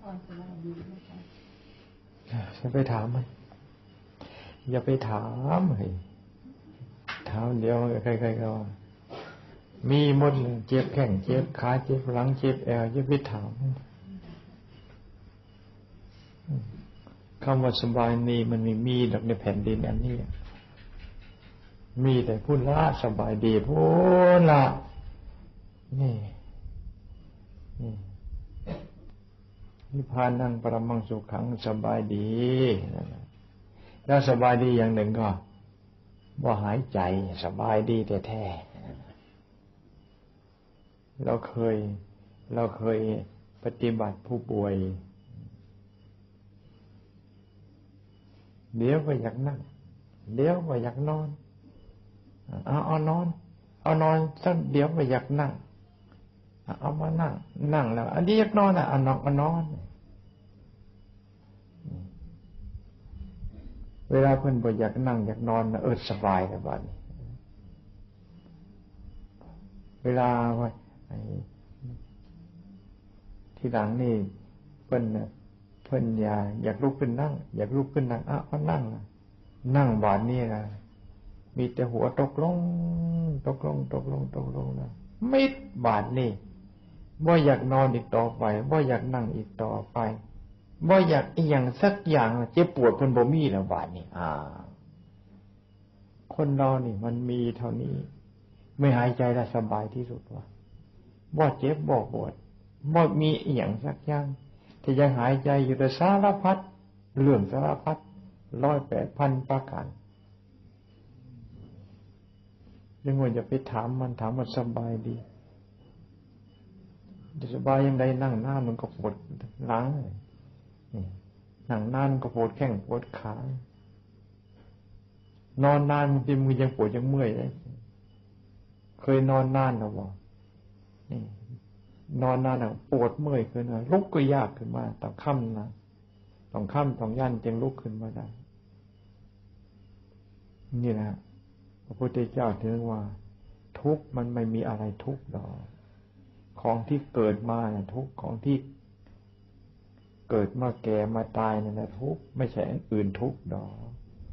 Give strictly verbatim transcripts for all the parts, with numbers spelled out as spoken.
จะไปถามมันอย่าไปถามเลยถามเดียวใครๆก็มีหมดเจ็บแข้งเจ็บขาเจ็บหลังเจ็บแอวอย่าไปถามคำว่าสบายนี่มันไม่มีดอกในแผ่นดินอันนี้มีแต่พูดละสบายดีพูดละนี่นี่นิพพานังปรมังสุขังสบายดีแล้วสบายดีอย่างหนึ่งก็ว่าหายใจสบายดีแต่แท้เราเคยเราเคยปฏิบัติผู้ป่วยเดี๋ยวก็อยากนั่งเดี๋ยวก็อยากนอนเอาเอานอนเอานอนสักเดี๋ยวก็อยากนั่งเอามานั่งนั่งแล้วอันนี้อยากนอนอ่ะเอานอนก็นอนเวลาเพิ่นบ่อยากนั่งอยากนอนเออสบายแล้วบัดนี้เวลาว่าที่หลังนี่เพิ่นน่ะเพิ่นอยากอยากลุกขึ้นนั่งอยากลุกขึ้นนั่งอ้าวก็นั่งนั่งบาดนี้นะมีแต่หัวตกลงตกลงตกลงตกลงนะมิดบาดนี่บ่อยากนอนอีกต่อไปบ่อยากนั่งอีกต่อไปบ่อยากอีหยังสักอย่างเจ็บปวดเพิ่นบ่มีแล้วบาดนี้อ่าคนเรานี่มันมีเท่านี้ไม่หายใจแล้วสบายที่สุดว่ะบ่เจ็บบ่ปวดบ่มีอีหยังสักอย่างที่ยังหายใจอยู่แต่สารพัดเรื่องสารพัดร้อยแปดพันประการยังว่าจะไปถามมันถามว่าสบายดีจะสบายยังไงนั่งหน้ามันก็ปวดหลังนั่งนานก็ปวดแข้งปวดขานอนนานบางทีมือยังปวดยังเมื่อยเลยเคยนอนนานหรือเปล่านี่นอนนานอ่ะปวดเมื่อยขึ้นมาลุกก็ยากขึ้นมาต้องค่ำนะต้องค่ำต้องยันจึงลุกขึ้นมาได้นี่นะพระพุทธเจ้าถึงว่าทุกข์มันไม่มีอะไรทุกข์ดอกของที่เกิดมาน่ะทุกข์ของที่เกิดมาแก่มาตายนั่นแหละทุกข์ไม่ใช่อันอื่นทุกข์ดอก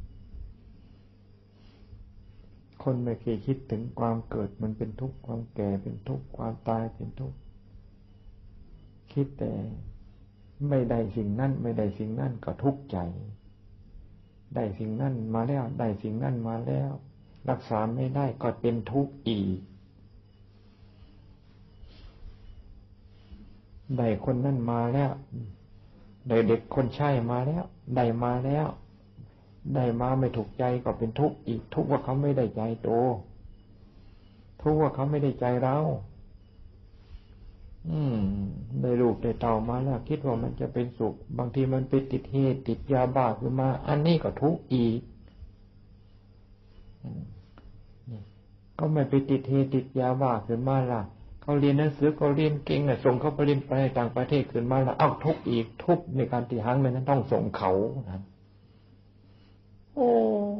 คนไม่เคยคิดถึงความเกิดมันเป็นทุกข์ความแก่เป็นทุกข์ความตายเป็นทุกข์คิดแต่ไม่ได้สิ่งนั้นไม่ได้สิ่งนั้นก็ทุกข์ใจได้สิ่งนั้นมาแล้วได้สิ่งนั้นมาแล้วรักษาไม่ได้ก็เป็นทุกข์อีกได้คนนั้นมาแล้วได้เด็กคนใช้มาแล้วได้มาแล้วได้มาไม่ถูกใจก็เป็นทุกข์อีกทุกข์ว่าเขาไม่ได้ใจโตทุกข์ว่าเขาไม่ได้ใจเราอืมได้ลูกได้เต่ามาแล้วคิดว่ามันจะเป็นสุขบางทีมันไปติดเหตุติดยาบ้าขึ้นมาอันนี้ก็ทุกข์อีกก็ไม่ไปติดเหตุติดยาบ้าขึ้นมาล่ะเขาเรียนหนังสือเขาเรียนเก่งน่ะส่งเขาไปเรียนไปต่างประเทศขึ้นมาแล้วเอ้าทุกข์อีกทุกข์ในการที่หังมันนั้นต้องส่งเขานะโอ้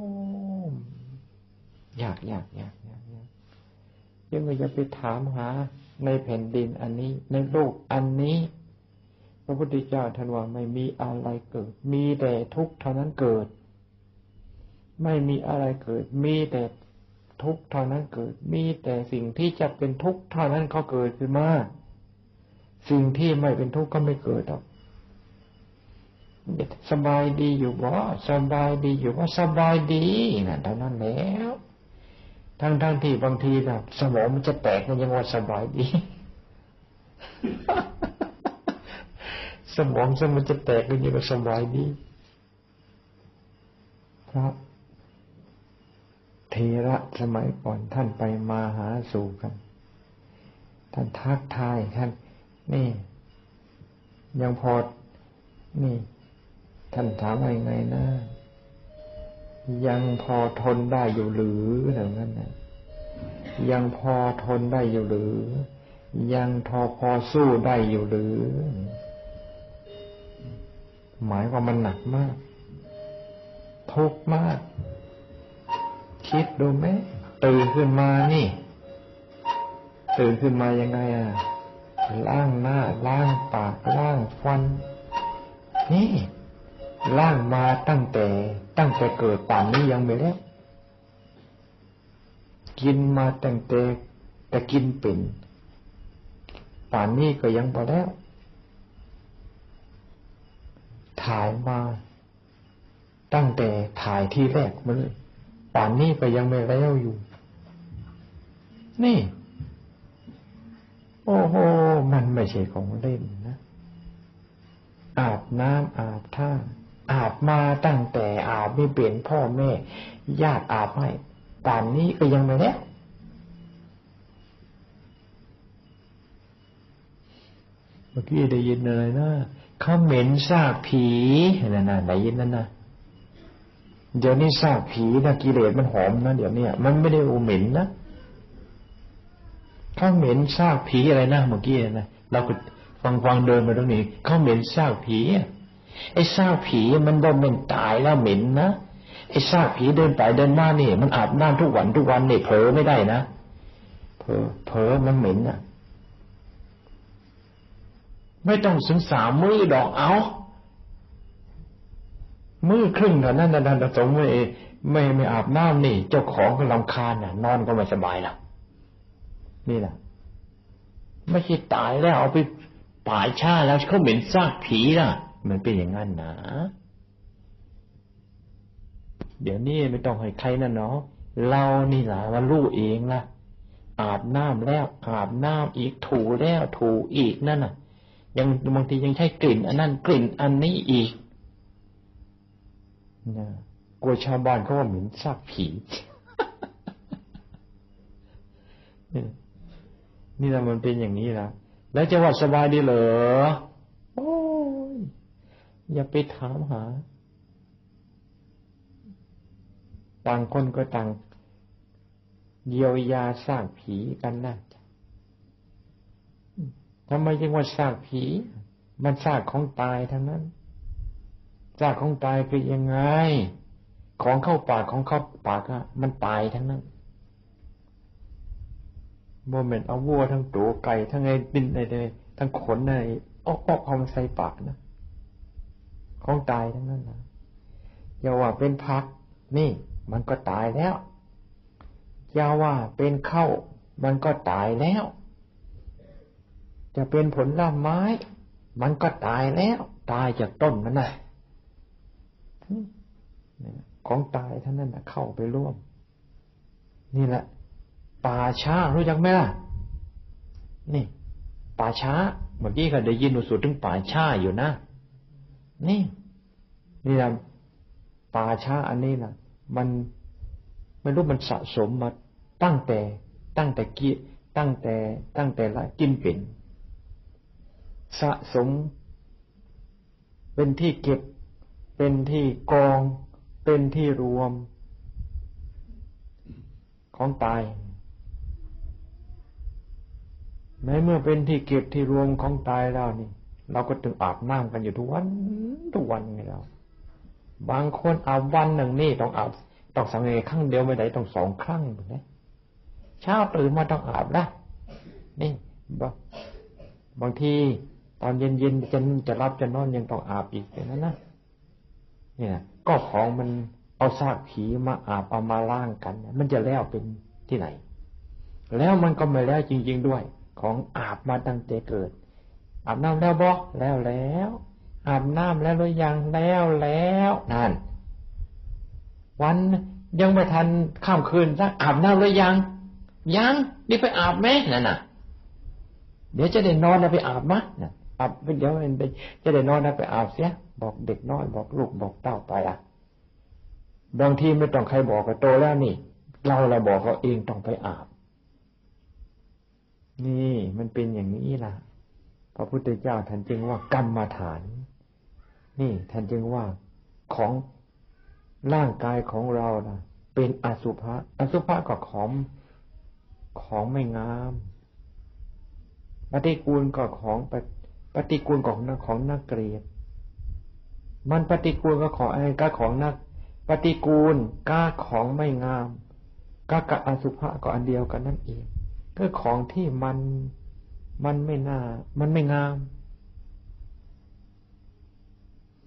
ยากยากยากยากยากยังไม่จะไปถามหาในแผ่นดินอันนี้ในโลกอันนี้พระพุทธเจ้าท่านว่าไม่มีอะไรเกิดมีแต่ทุกข์เท่านั้นเกิดไม่มีอะไรเกิดมีแต่ทุกข์เท่านั้นเกิดมีแต่สิ่งที่จะเป็นทุกข์เท่านั้นเขาเกิดขึ้นมาสิ่งที่ไม่เป็นทุกข์ก็ไม่เกิดหรอกสบายดีอยู่บ่สบายดีอยู่ว่าสบายดีนั่นเท่านั้นแล้วทั้งทั้งที่บางทีนะสมองมันจะแตกมันยังว่าสบายดี สมองมันจะแตกมันยังว่าสบายดีพระเทระสมัยก่อนท่านไปมาหาสู่กันท่านทักทายท่านนี่ยังพอนี่ท่านถามว่ายังไงนะยังพอทนได้อยู่หรืออย่างนั้นนะยังพอทนได้อยู่หรือยังทอพอสู้ได้อยู่หรือหมายว่ามันหนักมากทุกข์มากคิดดูไหมตื่นขึ้นมานี่ตื่นขึ้นมายังไงอ่ะล้างหน้าล้างปากล้างฟันนี่ร่างมาตั้งแต่ตั้งแต่เกิดป่านนี้ยังไม่แล้วกินมาตั้งแต่แต่กินเป็นป่านนี้ก็ยังพอแล้วถ่ายมาตั้งแต่ถ่ายที่แรกมาเลยป่านนี้ก็ยังไม่แล้วอยู่นี่โอ้โหมันไม่ใช่ของเล่นนะอาบน้ำอาบท่าอาบมาตั้งแต่อาบไม่เปลี่ยนพ่อแม่ญาติอาบให้ป่านนี้ก็ยังไม่แล้วเมื่อกี้ได้ยินอะไรนะเขาเหม็นซากผีนั่นน่ะได้ยินนั่นนะเดี๋ยวนี้ซากผีนะกิเลสมันหอมนะเดี๋ยวนี้มันไม่ได้โอเหม็นนะเขาเหม็นซากผีอะไรนะเมื่อกี้นะเราก็ฟังฟังเดินมาตรงนี้เขาเหม็นซากผีไอ้ซากผีมันบ่เหม็นตายแล้วเหม็นนะไอ้ซากผีเดินไปเดินมานี่มันอาบน้ำทุกวันทุกวันนี่เผลอไม่ได้นะเผลอเผลอมันเหม็นนะไม่ต้องศึกษามือดอกเอามือครึ่งเท่านั้นนะท่านสมไม่ไม่ไม่อาบน้ำนี่เจ้าของก็รำคาญน่ะนอนก็ไม่สบายล่ะนี่แหละไม่ใช่ตายแล้วเอาไปป่าช้าแล้วเขาเหม็นซากผีล่ะมันเป็นอย่างนั้นนะเดี๋ยวนี้ไม่ต้องให้ใครนั่นเนาะเรานี่ล่ะว่ารู้เองล่ะอาบน้ำแล้วอาบน้ำอีกถูแล้วถูอีกนั่นน่ะยังบางทียังใช้กลิ่นอันนั้นกลิ่นอันนี้อีกนะกลัวชาวบ้านเขาว่าเหม็นซากผีนี่แหละมันเป็นอย่างนี้ละแล้วจะว่าสบายดีเหรอโอ้ยอย่าไปถามหาต่างคนก็ต่างเยียวยาซากผีกันนะทำไมจึงว่าซากผีมันซากของตายทั้งนั้นซากของตายคือยังไงของเข้าปากของเข้าปากอะมันตายทั้งนั้นโมเมนต์เอาวัวทั้งตัวไก่ทั้งไอ้ดินไอ้เลยทั้งขนไอ้ออกออกเอามาใส่ปากนะของตายทั้งนั้นนะอย่าว่าเป็นผักนี่มันก็ตายแล้วอย่าว่าเป็นข้าวมันก็ตายแล้วจะเป็นผลไม้มันก็ตายแล้วตายจากต้นมันน่ะของตายทั้งนั้นน่ะเข้าไปร่วมนี่แหละป่าช้ารู้จักไหมล่ะนี่ป่าช้าเมื่อกี้ก็ได้ยินสูตรถึงป่าช้าอยู่นะนี่นี่แหละป่าช้าอันนี้น่ะมันไม่รู้มันสะสมมาตั้งแต่ตั้งแต่กี้ตั้งแต่ตั้งแต่ละกินเป็นสะสมเป็นที่เก็บเป็นที่กองเป็นที่รวมของตายแม้เมื่อเป็นที่เก็บที่รวมของตายแล้วนี่เราก็ถึงอาบน้ำกันอยู่ทุกวันทุกวันไงเราบางคนอาบวันหนึ่งนี่ต้องอาบต้องสังเกตครั้งเดียวไม่ได้ต้องสองครั้งนะเช้าตื่นมาต้องอาบนะนี่บางทีตอนเย็นๆจะจะรับจะนอนยังต้องอาบอีกอย่างนั้นนะเนี่ยก็ของมันเอาซากผีมาอาบเอามาล้างกันมันจะแล้วเป็นที่ไหนแล้วมันก็ไม่แล้วจริงๆด้วยของอาบมาตั้งแต่เกิดอาบน้ำแล้วบ่แล้วแล้วอาบน้ำแล้วหรือยังแล้วแล้วนั่นวันยังไม่ทันข้ามคืนสักอาบน้ำหรือยังยังนี่ไปอาบไหมนั่นน่ะเดี๋ยวจะได้นอนนะไปอาบมั้ยน่ะอาบเดี๋ยวจะได้นอนนะไปอาบเสียบอกเด็กน้อยบอกลูกบอกเต้าไปอ่ะบางทีไม่ต้องใครบอกก็โตแล้วนี่เราเราบอกเขาเองต้องไปอาบนี่มันเป็นอย่างนี้ล่ะพระพุทธเจ้าท่านจึงว่ากรรมฐานนี่ท่านจึงว่าของร่างกายของเรานะเป็นอสุภะอสุภะก็ของของไม่งามปฏิกูลก็ของปฏิกูลของนักของนักเกลียดมันปฏิกูลก็ของอะไรก็ของนักปฏิกูลก็ของไม่งามก็กับอสุภะก็อันเดียวกันนั่นเองก็ของที่มันมันไม่น่ามันไม่งาม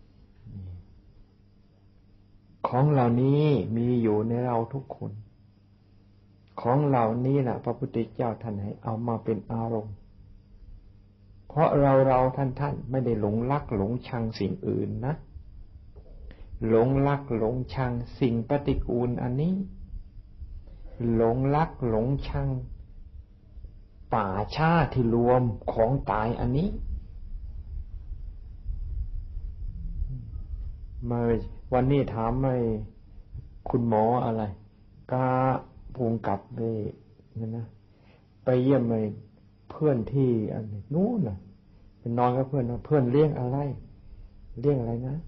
ของเหล่านี้มีอยู่ในเราทุกคนของเหล่านี้นะพระพุทธเจ้าท่านให้เอามาเป็นอารมณ์เพราะเราเราท่านท่านไม่ได้หลงรักหลงชังสิ่งอื่นนะหลงรักหลงชังสิ่งปฏิกูลอันนี้หลงรักหลงชังป่าช้าที่รวมของตายอันนี้มาวันนี้ถามไม่คุณหมออะไรกาภูมิกับไปนั่นนะไปเยี่ยมไปเพื่อนที่อันนู้นน่ะไปนอนกับเพื่อนนะเพื่อนเลี้ยงอะไรเลี้ยงอะไรนะ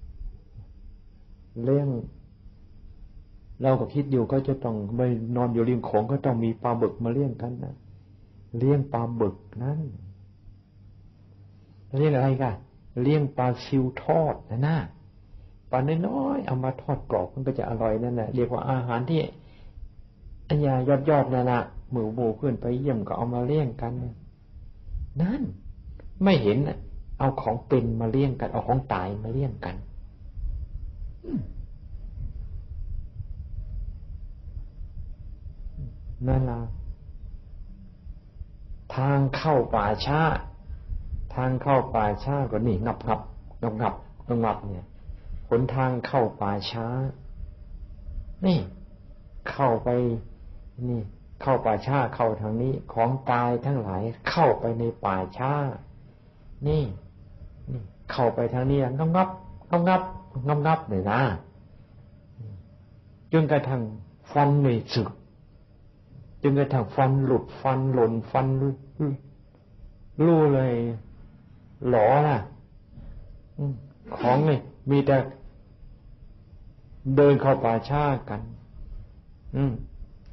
เลี้ยงเราก็คิดอยู่ก็จะต้องไม่นอนอยู่ริมโขงก็ต้องมีปลาบึกมาเลี้ยงกันนะเลี้ยงปลาบึกนั้นเลี้ยงอะไรกันเลี้ยงปลาซิวทอดนะน่ะปลาน้อยๆเอามาทอดกรอบมันก็จะอร่อยนั่นแหละเรียกว่าอาหารที่อันยายอดๆนั่นน่ะหมู่หมู่เพื่อนไปเยี่ยมก็เอามาเลี้ยงกันนั่นไม่เห็นเอาของเป็นมาเลี้ยงกันเอาของตายมาเลี้ยงกันนั่นล่ะทางเข้าป่าช้าทางเข้าป่าช้าก็นี่งับงับงับงับงับงับเนี่ยหนทางเข้าป่าช้านี่เข้าไปนี่เข้าป่าช้าเข้าทางนี้ของตายทั้งหลายเข้าไปในป่าช้านี่นี่เข้าไปทางนี้งับงับงับงับงับงับเลยนะจนกระทั่งฟันหน่วยสึกจนกระทั่งฟันหลุดฟันหล่นฟันรู้เลยหลอน่ะของนี่มีแต่เดินเข้าป่าช้ากันอืม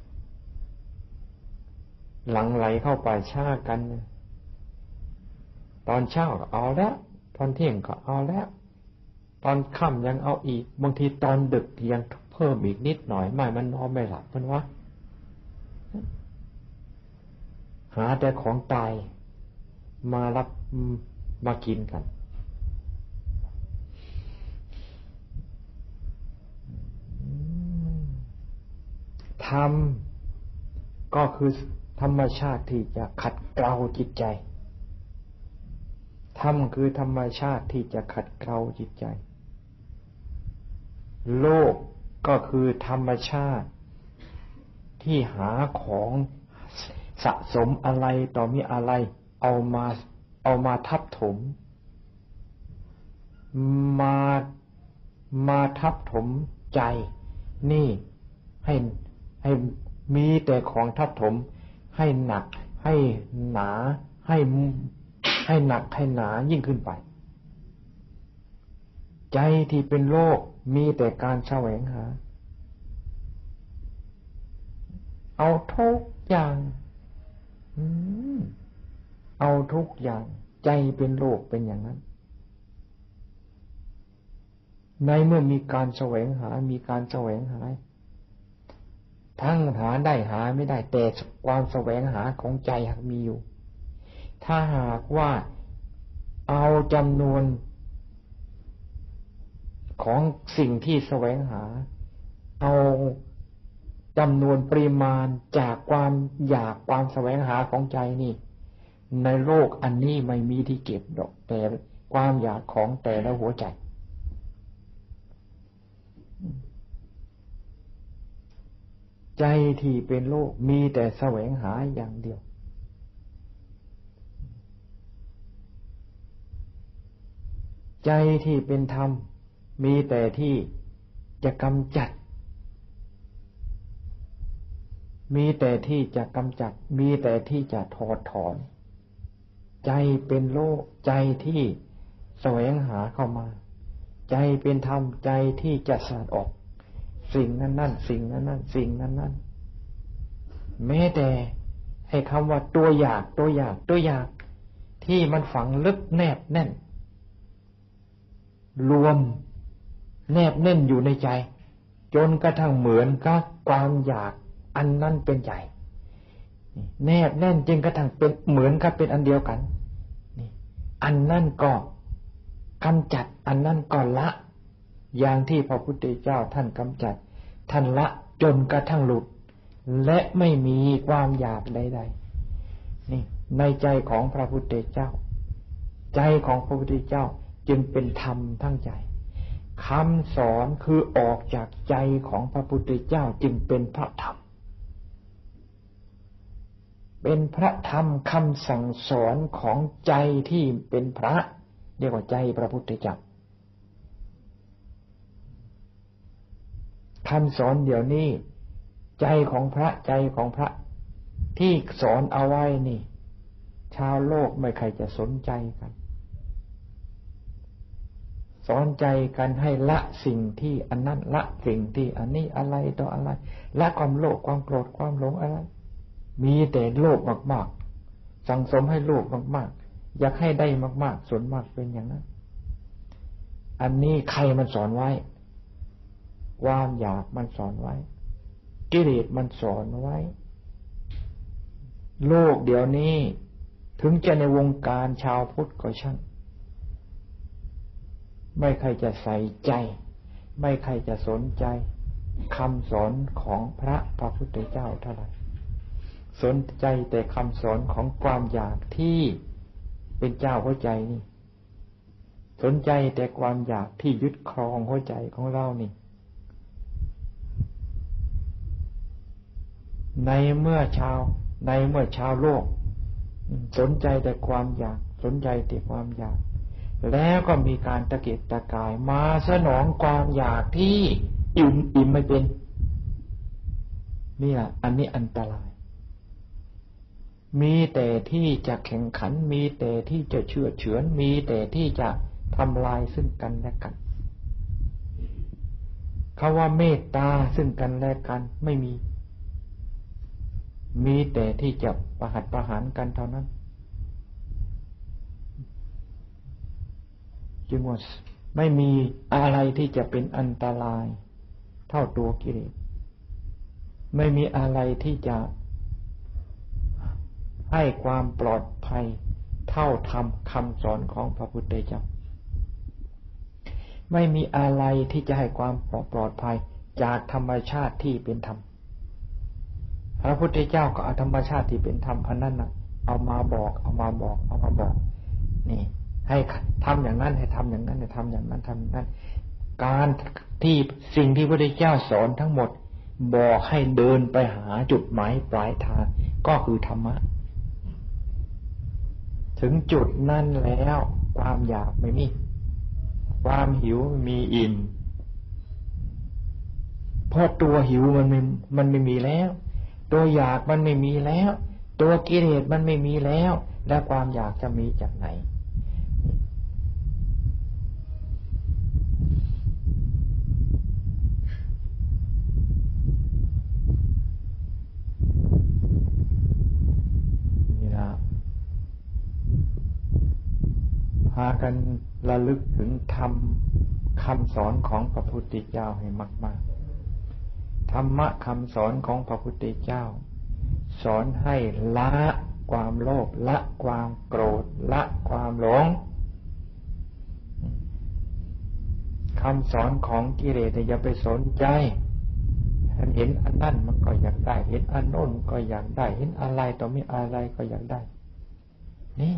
หลังไหลเข้าป่าช้ากันตอนเช้าก็เอาแล้วตอนเที่ยงก็เอาแล้วตอนค่ำยังเอาอีกบางทีตอนดึกยังเพิ่มอีกนิดหน่อยไม่มันนอนไม่หลับมันวะหาแต่ของตายมารับมากินกันธรรมก็คือธรรมชาติที่จะขัดเกลาจิตใจธรรมคือธรรมชาติที่จะขัดเกลาจิตใจโลกก็คือธรรมชาติที่หาของสะสมอะไรต่อมีอะไรเอามาเอามาทับถมมามาทับถมใจนี่ให้ให้มีแต่ของทับถมให้หนักให้หนาให้ให้หนักให้หนายิ่งขึ้นไปใจที่เป็นโลกมีแต่การแสวงหาเอาทุกอย่างเอาทุกอย่างใจเป็นโลกเป็นอย่างนั้นในเมื่อมีการแสวงหามีการแสวงหาทั้งหาได้หาไม่ได้แต่ความแสวงหาของใจหากมีอยู่ถ้าหากว่าเอาจำนวนของสิ่งที่แสวงหาเอาจำนวนปริมาณจากความอยากความแสวงหาของใจนี่ในโลกอันนี้ไม่มีที่เก็บดอกแต่ความอยากของแต่ละหัวใจใจที่เป็นโลกมีแต่แสวงหาอย่างเดียวใจที่เป็นธรรมมีแต่ที่จะกำจัดมีแต่ที่จะกำจัดมีแต่ที่จะถอดถอนใจเป็นโลกใจที่แสวงหาเข้ามาใจเป็นธรรมใจที่จะสลัดออกสิ่งนั้นนั่นสิ่งนั้นนั่นสิ่งนั้นนั่นแม้แต่ให้คำว่าตัวอยากตัวอยากตัวอยากที่มันฝังลึกแนบแน่นรวมแนบแน่นอยู่ในใจจนกระทั่งเหมือนกับความอยากอันนั้นเป็นใจแนบแน่นจนกระทั่งเป็นเหมือนกับเป็นอันเดียวกันอันนั้นก็กำจัดอันนั้นก็ละอย่างที่พระพุทธเจ้าท่านกำจัดท่านละจนกระทั่งหลุดและไม่มีความอยากใดๆนี่ในใจของพระพุทธเจ้าใจของพระพุทธเจ้าจึงเป็นธรรมทั้งใจคำสอนคือออกจากใจของพระพุทธเจ้าจึงเป็นพระธรรมเป็นพระธรรมคำสั่งสอนของใจที่เป็นพระเรียกว่าใจพระพุทธเจ้าคำสอนเดี๋ยวนี้ใจของพระใจของพระที่สอนเอาไว้นี่ชาวโลกไม่ใครจะสนใจกันสอนใจกันให้ละสิ่งที่อันนั้นละสิ่งที่อันนี้อะไรต่ออะไรละความโลภความโกรธความหลงอะไรมีแต่โลภมากๆสั่งสมให้โลภมากๆอยากให้ได้มากๆส่วนมากเป็นอย่างนั้นอันนี้ใครมันสอนไว้ความอยากมันสอนไว้กิเลสมันสอนไว้โลกเดี๋ยวนี้ถึงจะในวงการชาวพุทธก็ช่างไม่ใครจะใส่ใจไม่ใครจะสนใจคำสอนของพระพระพุทธเจ้าเท่าไหร่สนใจแต่คำสอนของความอยากที่เป็นเจ้าหัวใจนี่สนใจแต่ความอยากที่ยึดครองหัวใจของเรานี่ในเมื่อชาวในเมื่อชาวโลกสนใจแต่ความอยากสนใจแต่ความอยากแล้วก็มีการตะเกียกตะกายมาสนองความอยากที่อิ่มอิ่มไม่เป็นนี่แหละอันนี้อันตรายมีแต่ที่จะแข่งขันมีแต่ที่จะเชื่อเฉือนมีแต่ที่จะทำลายซึ่งกันและกันคำว่าเมตตาซึ่งกันและกันไม่มีมีแต่ที่จะประหัตประหารกันเท่านั้นจึงว่าไม่มีอะไรที่จะเป็นอันตรายเท่าตัวกิเลสไม่มีอะไรที่จะให้ความปลอดภัยเท่าธรรมคำสอนของพระพุทธเจ้าไม่มีอะไรที่จะให้ความปลอดภัยจากธรรมชาติที่เป็นธรรมพระพุทธเจ้าก็เอาธรรมชาติที่เป็นธรรมอันนั้นนะเอามาบอกเอามาบอกเอามาบอกนี่ให้ทำอย่างนั้นให้ทำอย่างนั้นให้ทำอย่างนั้นทำอย่างนั้นการที่สิ่งที่พระพุทธเจ้าสอนทั้งหมดบอกให้เดินไปหาจุดหมายปลายทางก็คือธรรมะถึงจุดนั้นแล้วความอยากไม่มีความหิวมีอิ่มเพราะตัวหิวมันไม่มันไม่มีแล้วตัวอยากมันไม่มีแล้วตัวกิเลสมันไม่มีแล้วแล้วความอยากจะมีจากไหนนี่นะพากันระลึกถึงธรรมคำสอนของพระพุทธเจ้าให้มากๆธรรมะคำสอนของพระพุทธเจ้าสอนให้ละความโลภละความโกรธละความหลงคำสอนของกิเลสอย่าไปสนใจเห็นอันนั้นมันก็อยากได้เห็นอันโน้นก็อยากได้เห็นอะไรต่อมีอะไรก็อยากได้นี่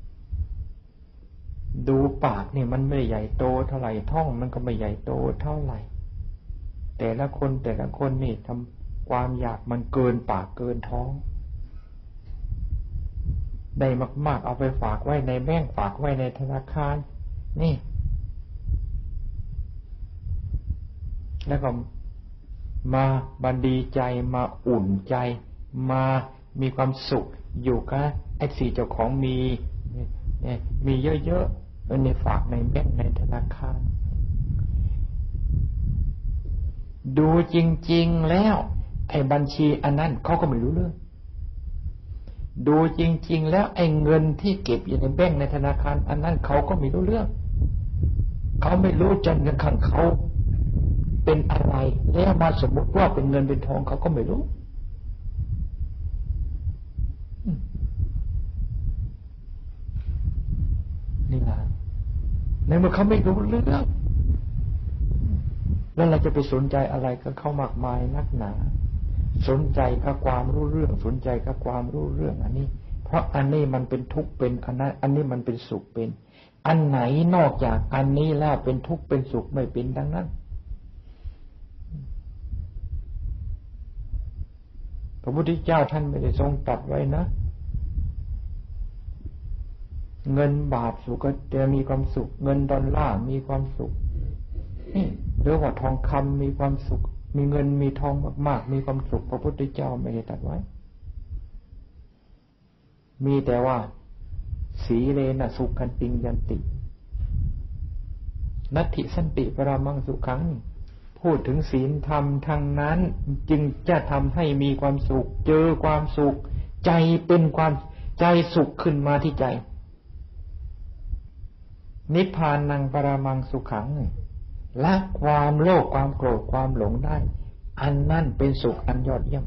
ดูปากนี่มันไม่ใหญ่โตเท่าไหร่ท้องมันก็ไม่ใหญ่โตเท่าไหร่แต่ละคนแต่ละคนนี่ทำความอยากมันเกินปากเกินท้องได้มากๆเอาไปฝากไว้ในแบงก์ฝากไว้ในธนาคารนี่แล้วก็มาบันดีใจมาอุ่นใจมามีความสุขอยู่กับไอ้สี่เจ้าของมีมีเยอะๆในฝากในแบงก์ในธนาคารดูจริงๆแล้วไอ้บัญชีอันนั้นเขาก็ไม่รู้เรื่องดูจริงๆแล้วไอ้เงินที่เก็บอยู่ในแบงก์ในธนาคารอันนั้นเขาก็ไม่รู้เรื่องเขาไม่รู้จนกระทั่งเขาเป็นอะไรแล้วมาสมมติว่าเป็นเงินเป็นทองเขาก็ไม่รู้นี่แหละในเมื่อเขาไม่รู้เรื่องแล้วเราจะไปสนใจอะไรกับเขามากมายนักหนาสนใจกับความรู้เรื่องสนใจกับความรู้เรื่องอันนี้เพราะอันนี้มันเป็นทุกข์เป็นอันนั้นอันนี้มันเป็นสุขเป็นอันไหนนอกจากอันนี้แล้วเป็นทุกข์เป็นสุขไม่เป็นดังนั้นพระพุทธเจ้าท่านไม่ได้ทรงตรัสไว้นะเงินบาทสุขก็จะมีความสุขเงินดอลลาร์มีความสุขนี่หรือว่าทองคำมีความสุขมีเงินมีทองมากๆมีความสุขพระพุทธเจ้าไม่ได้ตรัสไว้มีแต่ว่าสีเลนะสุขันติยันตินัตถิสันติปรามังสุขังพูดถึงศีลธรรมทางนั้นจึงจะทำให้มีความสุขเจอความสุขใจเป็นความใจสุขขึ้นมาที่ใจนิพพานังปรามังสุขังละความโลภความโกรธความหลงได้อันนั่นเป็นสุขอันยอดเยี่ยม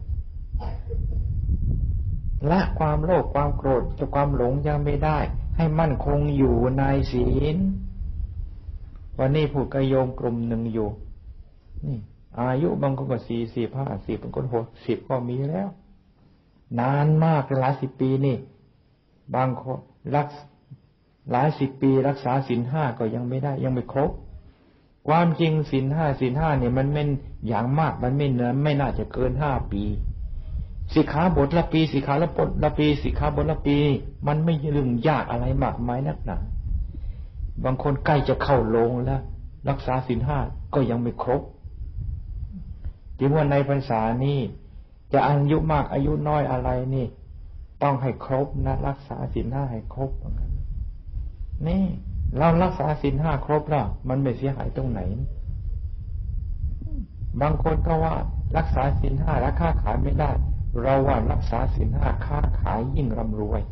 ละความโลภความโกรธและความหลงยังไม่ได้ให้มั่นคงอยู่ในศีลวันนี้พูดกับโยมกลุ่มหนึ่งอยู่นี่อายุบางคนก็สี่สิบห้าสิบบางคนหกสิบก็มีแล้วนานมากหลายสิบปีนี่บางคนรักหลายสิบปีรักษาศีลห้าก็ยังไม่ได้ยังไม่ครบความจริงศีลห้าศีลห้าเนี่ยมันไม่อย่างมากมันไม่เนื้อไม่น่าจะเกินห้าปีสิกขาบทละปีสิกขาบทละปีสิกขาบทละปีมันไม่เรื่องยากอะไรมากมายนักหนาบางคนใกล้จะเข้าโรงแล้วรักษาศีลห้าก็ยังไม่ครบจึงว่าในพรรษานี้จะอายุมากอายุน้อยอะไรนี่ต้องให้ครบนะรักษาศีลห้าให้ครบอย่างนั้นนี่เรารักษาศีลห้าครบแล้วมันไม่เสียหายตรงไหนบางคนก็ว่ารักษาศีลห้าแล้วค้าขายไม่ได้เราว่ารักษาศีลห้าค้าขายยิ่งร่ำรวย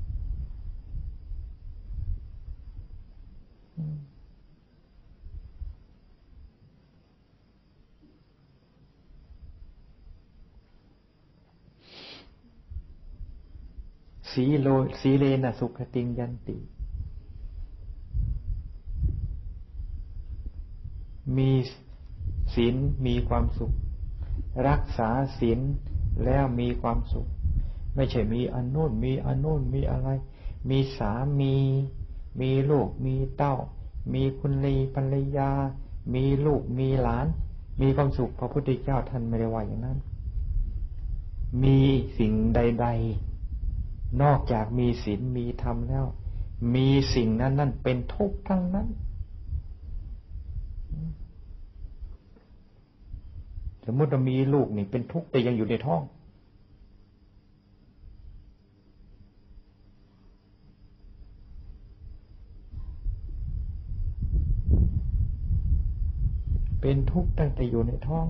สีโลสีเลนะสุขติงยันติมีศีลมีความสุขรักษาศีลแล้วมีความสุขไม่ใช่มีอันโน้นมีอันโน้นมีอะไรมีสามีมีลูกมีเต้ามีคุณลีภรรยามีลูกมีหลานมีความสุขพระพุทธเจ้าท่านไม่ได้ว่าอย่างนั้นมีสิ่งใดๆนอกจากมีศีลมีธรรมแล้วมีสิ่งนั้นนั่นเป็นทุกข์ทั้งนั้นสมมติว่ามีลูกนี่เป็นทุกข์แต่ยังอยู่ในท้องเป็นทุกข์ตั้งแต่อยู่ในท้อง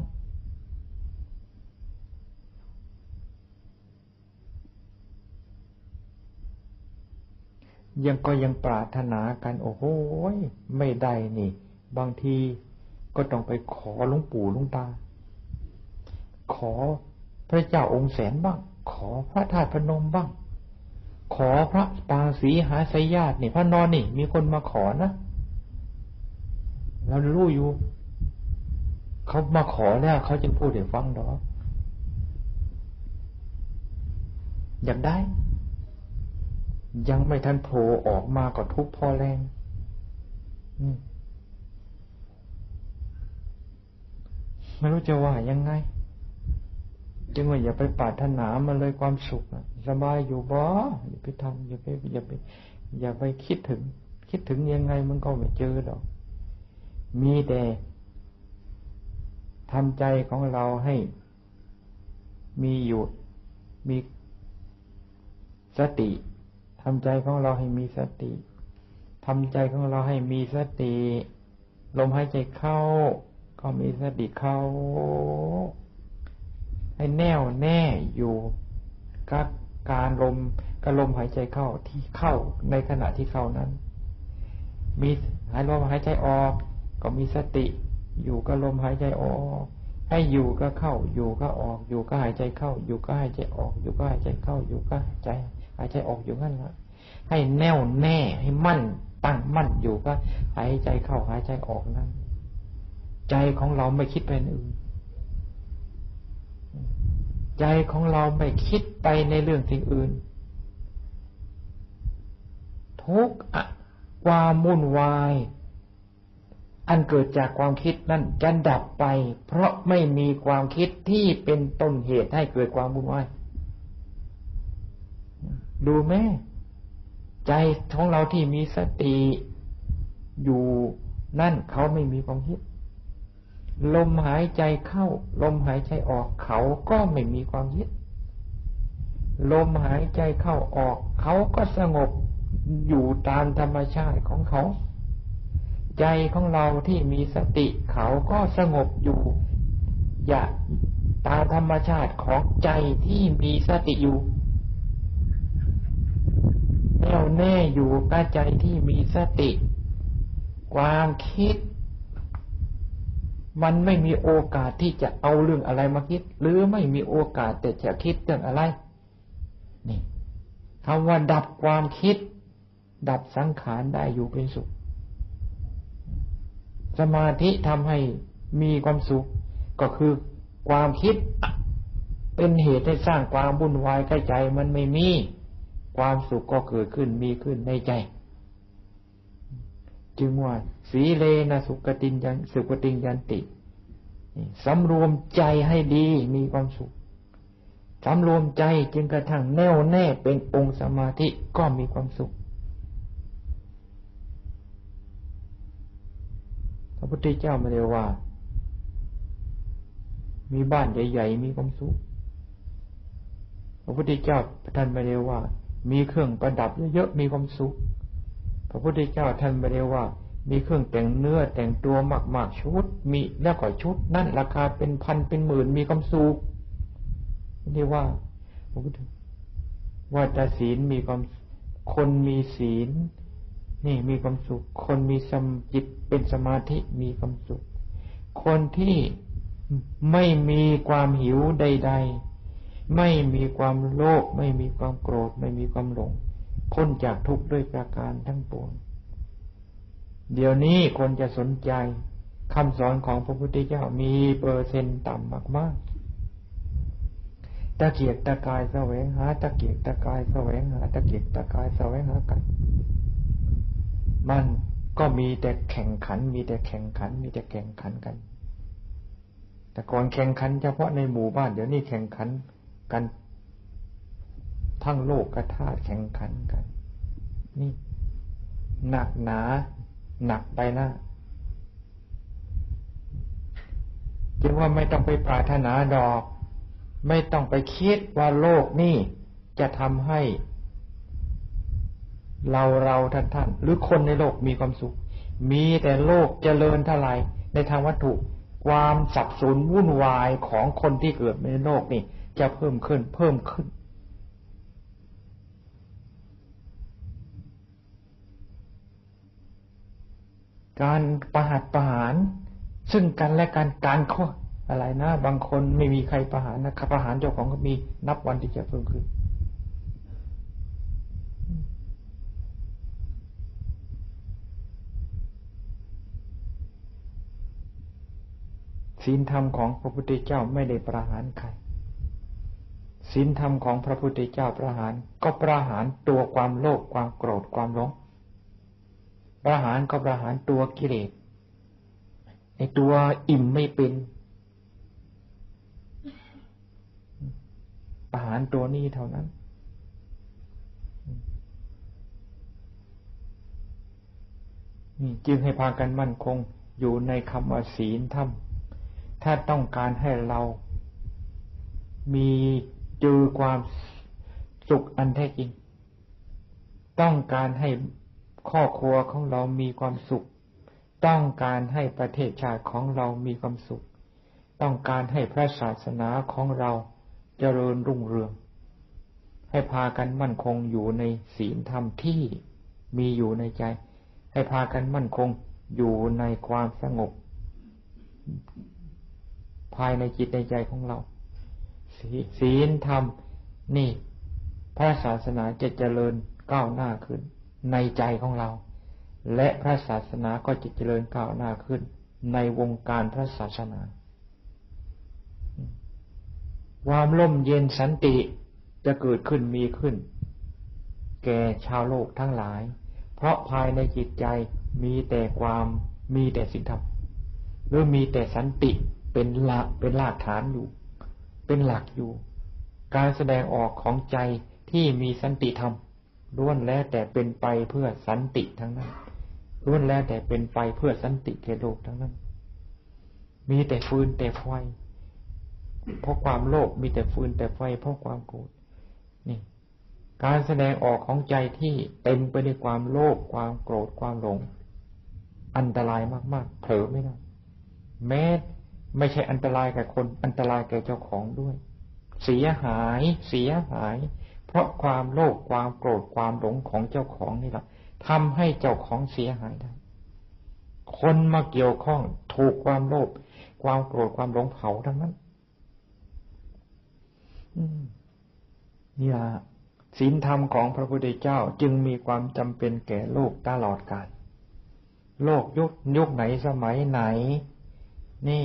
ยังก็ยังปรารถนากันโอ้โหไม่ได้นี่บางทีก็ต้องไปขอหลวงปู่หลวงตาขอพระเจ้าองค์แสนบ้างขอพระธาตุพนมบ้างขอพระปางศรีหาไสยญาตินี่พระนอนนี่มีคนมาขอนะเรารู้อยู่เขามาขอแล้วเขาจึงพูดให้ฟังดอกอยากได้ยังไม่ทันโผล่ออกมาก็ทุบพอแรงไม่รู้จะว่ายังไงจึงว่าอย่าไปปรารถนามาเลยความสุขสบายอยู่บ่อย่าไปทำอย่าไปอย่าไปอย่าไปคิดถึงคิดถึงยังไงมันก็ไม่เจอดอกมีแต่ทำใจของเราให้มีอยู่มีสติทำใจของเราให้มีสติทำใจของเราให้มีสติลมหายใจเข้าก็มีสติเข้าให้แน่วแน่อยู่กับการลมกับลมหายใจเข้าที่เข้าในขณะที่เข้านั้นมีหายลมหายใจออกก็มีสติอยู่กับลมหายใจออกให้อยู่ก็เข้าอยู่ก็ออกอยู่ก็หายใจเข้าอยู่ก็หายใจออกอยู่ก็หายใจเข้าอยู่ก็หายใจหายใจออกอยู่งั้นละให้แน่วแน่ให้มั่นตั้งมั่นอยู่ก็หายใจเข้าหายใจออกนั้นใจของเราไม่คิดไปอื่นใจของเราไม่คิดไปในเรื่องสิ่งอื่นทุกความวุ่นวายอันเกิดจากความคิดนั้นจะดับไปเพราะไม่มีความคิดที่เป็นต้นเหตุให้เกิดความวุ่นวายดูแม่ใจของเราที่มีสติอยู่นั่นเขาไม่มีความคิดลมหายใจเข้าลมหายใจออกเขาก็ไม่มีความคิดลมหายใจเข้าออกเขาก็สงบอยู่ตามธรรมชาติของเขาใจของเราที่มีสติเขาก็สงบอยู่อย่างตามธรรมชาติของใจที่มีสติอยู่แน่วแน่อยู่กับใจที่มีสติความคิดมันไม่มีโอกาสที่จะเอาเรื่องอะไรมาคิดหรือไม่มีโอกาสแต่จะคิดเรื่องอะไรนี่คำว่าดับความคิดดับสังขารได้อยู่เป็นสุขสมาธิทำให้มีความสุขก็คือความคิดเป็นเหตุให้สร้างความวุ่นวายใกล้ใจมันไม่มีความสุขก็เกิดขึ้นมีขึ้นในใจจึงว่าสีเลนะสุขติยันสุขติยันติสำรวมใจให้ดีมีความสุขสำรวมใจจึงกระทั่งแน่วแน่เป็นองค์สมาธิก็มีความสุขพระพุทธเจ้าไม่ได้ว่ามีบ้านใหญ่ๆมีความสุขพระพุทธเจ้าท่านไม่ได้ว่ามีเครื่องประดับเยอะๆมีความสุขพระพุทธเจ้าท่านไม่ได้ว่ามีเครื่องแต่งเนื้อแต่งตัวมากๆชุดมีแล้วก็ชุดนั่นราคาเป็นพันเป็นหมื่นมีความสุขไม่ได้ว่าพระพุทธว่าแต่ศีลมีความคนมีศีลนี่มีความสุขคนมีสมจิตเป็นสมาธิมีความสุขคนที่ไม่มีความหิวใดๆไม่มีความโลภไม่มีความโกรธไม่มีความหลงพ้นจากทุกข์ด้วยประการทั้งปวงเดี๋ยวนี้คนจะสนใจคำสอนของพระพุทธเจ้ามีเปอร์เซ็นต์ต่ำมากๆตะเกียกตะกายแสวงหาตะเกียกตะกายแสวงหาตะเกียกตะกายแสวงหากันมันก็มีแต่แข่งขันมีแต่แข่งขันมีแต่แข่งขันกันแต่ก่อนแข่งขันเฉพาะในหมู่บ้านเดี๋ยวนี้แข่งขันกันทั้งโลกธาตุแข่งขันกันนี่หนักหนาหนักไปนะจึงว่าไม่ต้องไปปรารถนาดอกไม่ต้องไปคิดว่าโลกนี่จะทำให้เราเราท่านท่านหรือคนในโลกมีความสุขมีแต่โลกเจริญเท่าไหร่ในทางวัตถุความสับสนวุ่นวายของคนที่เกิดในโลกนี่จะเพิ่มขึ้นเพิ่มขึ้นการประหัตประหารซึ่งกันและกันการข้ออะไรนะบางคนไม่มีใครประหารนะครับประหารเจ้าของก็มีนับวันที่จะเพิ่มขึ้นศีลธรรมของพระพุทธเจ้าไม่ได้ประหารใครศีลธรรมของพระพุทธเจ้าประหารก็ประหารตัวความโลภความโกรธความหลงประหารก็ประหารตัวกิเลสไอ้ตัวอิ่มไม่เป็นประหารตัวนี้เท่านั้นนี่จึงให้พากันมั่นคงอยู่ในคำว่าศีลธรรมถ้าต้องการให้เรามีเจอความสุขอันแท้จริงต้องการให้ครอบครัวของเรามีความสุขต้องการให้ประเทศชาติของเรามีความสุขต้องการให้พระศาสนาของเราเจริญรุ่งเรืองให้พากันมั่นคงอยู่ในศีลธรรมที่มีอยู่ในใจให้พากันมั่นคงอยู่ในความสงบภายในจิตในใจของเราศีลธรรมนี่พระศาสนาจะเจริญก้าวหน้าขึ้นในใจของเราและพระศาสนาก็จะเจริญก้าวหน้าขึ้นในวงการพระศาสนาความร่มเย็นสันติจะเกิดขึ้นมีขึ้นแก่ชาวโลกทั้งหลายเพราะภายในจิตใจมีแต่ความมีแต่ศีลธรรมหรือมีแต่สันติเป็นหลักเป็นรากฐานอยู่เป็นหลักอยู่การแสดงออกของใจที่มีสันติธรรมล้วนแล้วแต่เป็นไปเพื่อสันติทั้งนั้นล้วนแล้วแต่เป็นไปเพื่อสันติแก่โลกทั้งนั้นมีแต่ฟืนแต่ไฟเพราะความโลภมีแต่ฟืนแต่ไฟเพราะความโกรธนี่การแสดงออกของใจที่เต็มไปด้วยความโลภความโกรธความหลงอันตรายมากๆเผลอไม่ได้แม้ไม่ใช่อันตรายแก่คนอันตรายแก่เจ้าของด้วยเสียหายเสียหายเพราะความโลภความโกรธความหลงของเจ้าของนี่แหละทำให้เจ้าของเสียหายได้คนมาเกี่ยวข้องถูกความโลภความโกรธความหลงเผาทั้งนั้นนี่ล่ะศีลธรรมของพระพุทธเจ้าจึงมีความจำเป็นแก่โลกตลอดกาลโลกยุคยุคไหนสมัยไหนนี่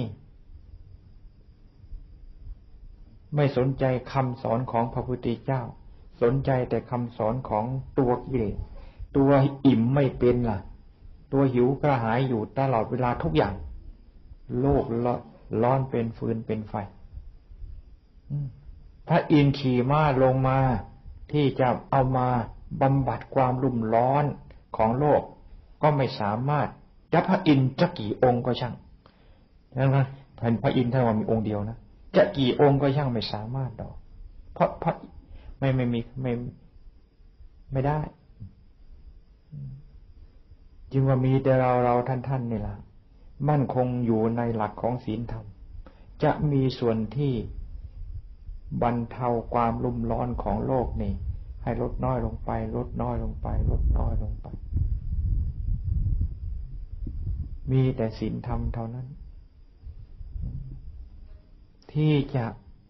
ไม่สนใจคำสอนของพระพุทธเจ้าสนใจแต่คำสอนของตัวกิเลสตัวอิ่มไม่เป็นล่ะตัวหิวกระหายอยู่ตลอดเวลาทุกอย่างโลกร้อนเป็นฟืนเป็นไฟพระอินทร์ขี่ม้าลงมาที่จะเอามาบำบัดความรุ่มร้อนของโลกก็ไม่สามารถจะพระอินทร์จะกี่องค์ก็ช่างนะพระอินทร์ถ้าว่ามีองค์เดียวนะจะกี่องค์ก็ช่างไม่สามารถดอกเพราะพระไม่ไม่มีไม่ไม่ได้จึงว่ามีแต่เราเราท่านท่านนี่แหละมั่นคงอยู่ในหลักของศีลธรรมจะมีส่วนที่บรรเทาความรุ่มร้อนของโลกนี่ให้ลดน้อยลงไปลดน้อยลงไปลดน้อยลงไปมีแต่ศีลธรรมเท่านั้นที่จะ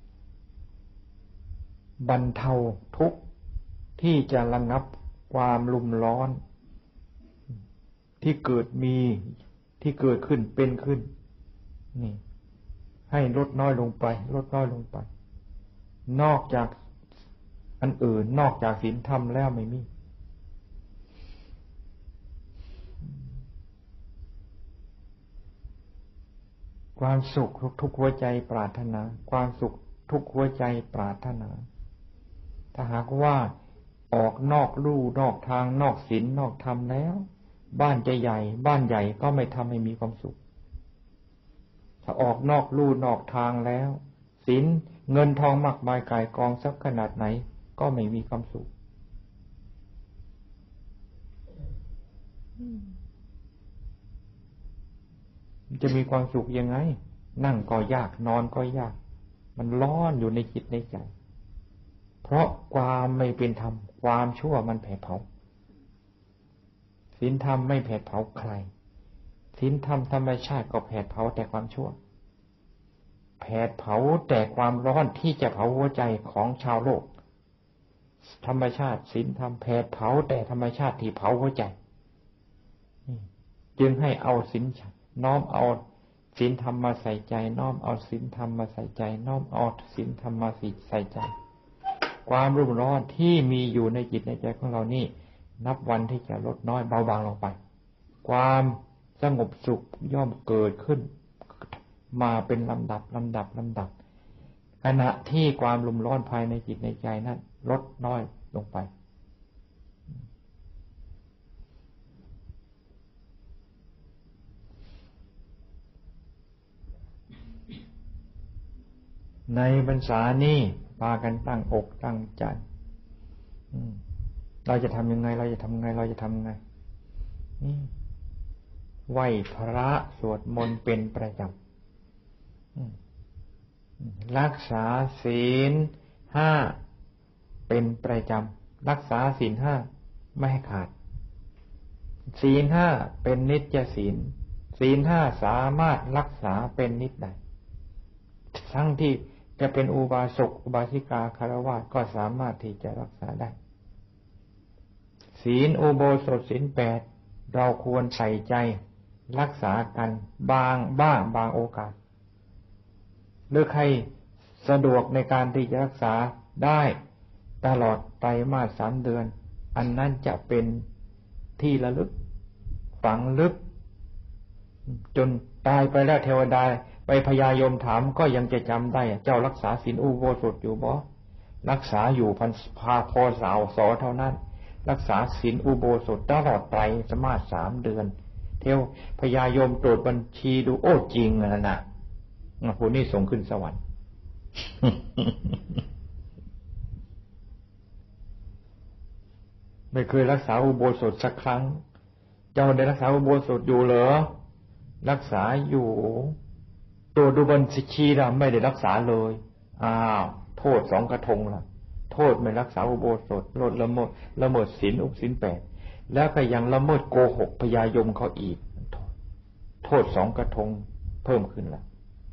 บรรเทาทุกข์ที่จะระงับความรุ่มร้อนที่เกิดมีที่เกิดขึ้นเป็นขึ้นนี่ให้ลดน้อยลงไปลดน้อยลงไปนอกจากอันอื่นนอกจากศีลธรรมแล้วไม่มีความสุขทุกหัวใจปรารถนาความสุขทุกหัวใจปรารถนาถ้าหากว่าออกนอกลู่นอกทางนอกศีลนอกธรรมแล้วบ้านจะใหญ่บ้านใหญ่ก็ไม่ทำให้มีความสุขถ้าออกนอกลู่นอกทางแล้วศีลเงินทองมากมายก่ายกองสักขนาดไหนก็ไม่มีความสุขจะมีความสุขยังไงนั่งก็ยากนอนก็ยากมันร้อนอยู่ในจิตในใจเพราะความไม่เป็นธรรมความชั่วมันแผดเผาศีลธรรมไม่แผดเผาใครศีลธรรมธรรมชาติก็แผดเผาแต่ความชั่วแผดเผาแต่ความร้อนที่จะเผาหัวใจของชาวโลกธรรมชาติศีลธรรมแผดเผาแต่ธรรมชาติที่เผาหัวใจจึงให้เอาศีลน้อมเอาศีลธรรมมาใส่ใจน้อมเอาศีลธรรมมาใส่ใจน้อมเอาศีลธรรมมาใส่ใจความรุ่มร้อนที่มีอยู่ในจิตในใจของเรานี่นับวันที่จะลดน้อยเบาบางลงไปความสงบสุขย่อมเกิดขึ้นมาเป็นลำดับลำดับลำดับขณะที่ความรุ่มร้อนภายในจิตในใจนั้นลดน้อยลงไปในพรรษานี้พากันตั้งอกตั้งใจเราจะทำยังไงเราจะทำยังไงเราจะทำยังไงไหว้พระสวดมนต์เป็นประจำรักษาศีลห้าเป็นประจำรักษาศีลห้าไม่ให้ขาดศีลห้าเป็นนิจศีลศีลห้าสามารถรักษาเป็นนิจได้ทั้งที่จะเป็นอุบาสกอุบาสิกาคฤหัสถ์ก็สามารถที่จะรักษาได้ศีลอุโบสถศีลแปดเราควรใส่ใจรักษากันบางบ้างบางโอกาสหรือใครสะดวกในการที่จะรักษาได้ตลอดไตรมาสสามเดือนอันนั้นจะเป็นที่ระลึกฝังลึกจนตายไปแล้วเทวดาไปพญายมถามก็ยังจะจำได้เจ้ารักษาศีลอุโบสถอยู่บ่รักษาอยู่พันพาพอสาวสอเท่านั้นรักษาศีลอุโบสถตลอดไตรมาสสามเดือนเทวพญายมตรวจบัญชีดูโอ้จริงนะนะผู้นี้ส่งขึ้นสวรรค์ ไม่เคยรักษาอุโบสถสักครั้งเจ้าได้รักษาอุโบสถอยู่เหรอรักษาอยู่ตัวดูบัญชีเราไม่ได้รักษาเลยอ้าวโทษสองกระทงล่ะโทษไม่รักษาอุโบสถลดละเมิดละเมิดศีลอุศีลแปดแล้วก็ยังละเมิดโกหกพญายมเขาอีกโทษสองกระทงเพิ่มขึ้นละ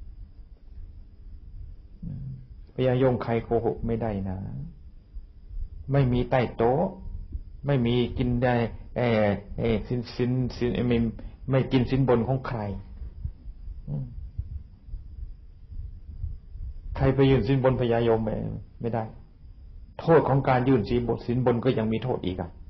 พญายมใครโกหกไม่ได้นะไม่มีใต้โต๊ะไม่มีกินได้เออเออสินสินสินไม่ไม่กินสินบนของใครใครไปยื่นสินบนพญายมไม่ไม่ได้โทษของการยื่นสินบนสินบนก็ยังมีโทษอีกอ่ะ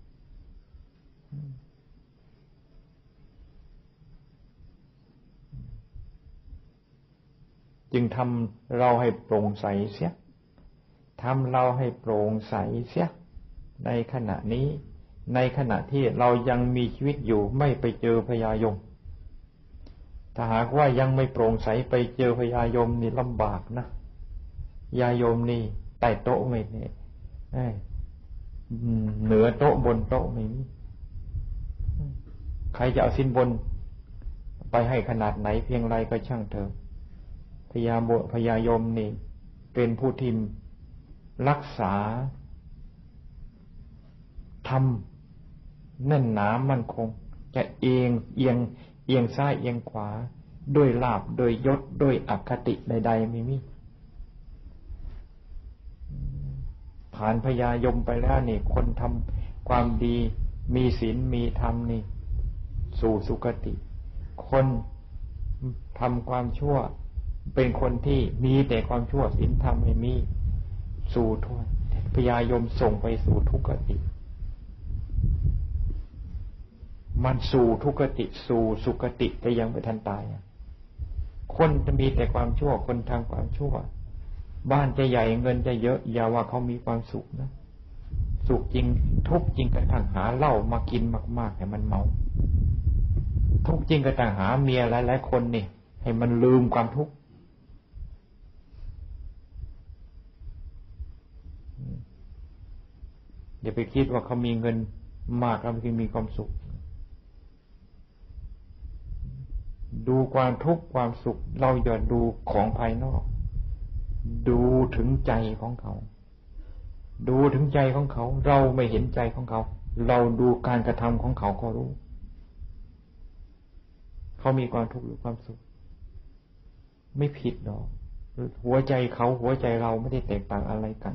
จึงทำเราให้โปร่งใสเสียทำเราให้โปร่งใสเสียในขณะนี้ในขณะที่เรายังมีชีวิตอยู่ไม่ไปเจอพญายมถ้าหากว่ายังไม่โปร่งใสไปเจอพญายมนี่ลำบากนะยายมนี่ใต้โต๊ะไม่เนี่ยเหนือโต๊ะบนโต๊ะไม่มีใครจะเอาสินบนไปให้ขนาดไหนเพียงไรก็ช่างเถอะพญาโบพญายมนี่เป็นผู้ที่รักษาทำแน่นหนามั่นคงจะเอียงเอียงเอียงซ้ายเอียงขวาด้วยลาภโดยยศด้วยอคติใดๆไม่มีผ่านพญายมไปแล้วนี่คนทำความดีมีศีลมีธรรมนี่สู่สุคติคนทำความชั่วเป็นคนที่มีแต่ความชั่วศีลธรรมไม่มีสู่ทุกข์พญายมส่งไปสู่ทุกขติมันสู่ทุกขติสู่สุคติแต่ยังไม่ทันตายคนจะมีแต่ความชั่วคนทางความชั่วบ้านจะใหญ่เงินจะเยอะอย่าว่าเขามีความสุขนะสุขจริงทุกข์จริงกระทั่งหาเหล้ามากินมากๆให้มันเมาทุกข์จริงกระทั่งหาเมียหลายๆคนนี่ให้มันลืมความทุกข์อย่าไปคิดว่าเขามีเงินมากแล้วเขามีความสุขดูความทุกข์ความสุขเราอย่าดูของภายนอกดูถึงใจของเขาดูถึงใจของเขาเราไม่เห็นใจของเขาเราดูการกระทำของเขาก็รู้เขามีความทุกข์หรือความสุขไม่ผิดหรอกหัวใจเขาหัวใจเราไม่ได้แตกต่างอะไรกัน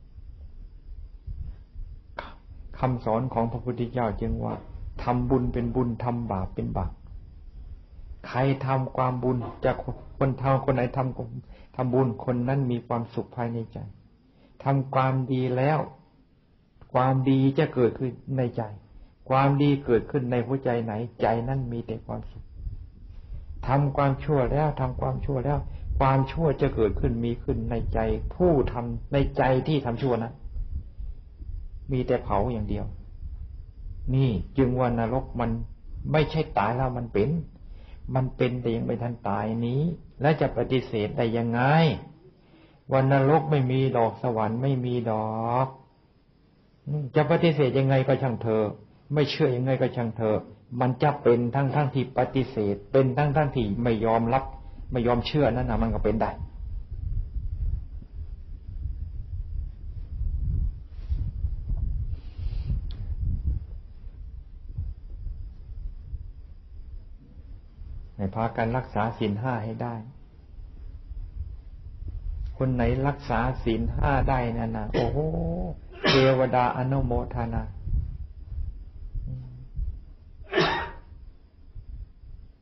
คำสอนของพระพุทธเจ้าจึงว่าทำบุญเป็นบุญทำบาปเป็นบาปใครทำความบุญจะคนทำคนไหนทำทำบุญคนนั้นมีความสุขภายในใจทำความดีแล้วความดีจะเกิดขึ้นในใจความดีเกิดขึ้นในหัวใจไหนใจนั้นมีแต่ความสุขทำความชั่วแล้วทำความชั่วแล้วความชั่วจะเกิดขึ้นมีขึ้นในใจผู้ทำในใจที่ทำชั่วนั้นมีแต่เผาอย่างเดียวนี่จึงว่านรกมันไม่ใช่ตายแล้วมันเป็นมันเป็นแต่ยังไม่ทันตายนี้และจะปฏิเสธได้ยังไงวันนรกไม่มีดอกสวรรค์ไม่มีดอกจะปฏิเสธยังไงก็ช่างเธอไม่เชื่อยังไงก็ช่างเธอมันจะเป็นทั้งทั้งที่ปฏิเสธเป็นทั้งทั้งที่ไม่ยอมรับไม่ยอมเชื่อนั่นนะมันก็เป็นได้ให้พากันรักษาศีลห้าให้ได้คนไหนรักษาศีลห้าได้นั่นนะโอ้โหเทวดาอนุโมทนา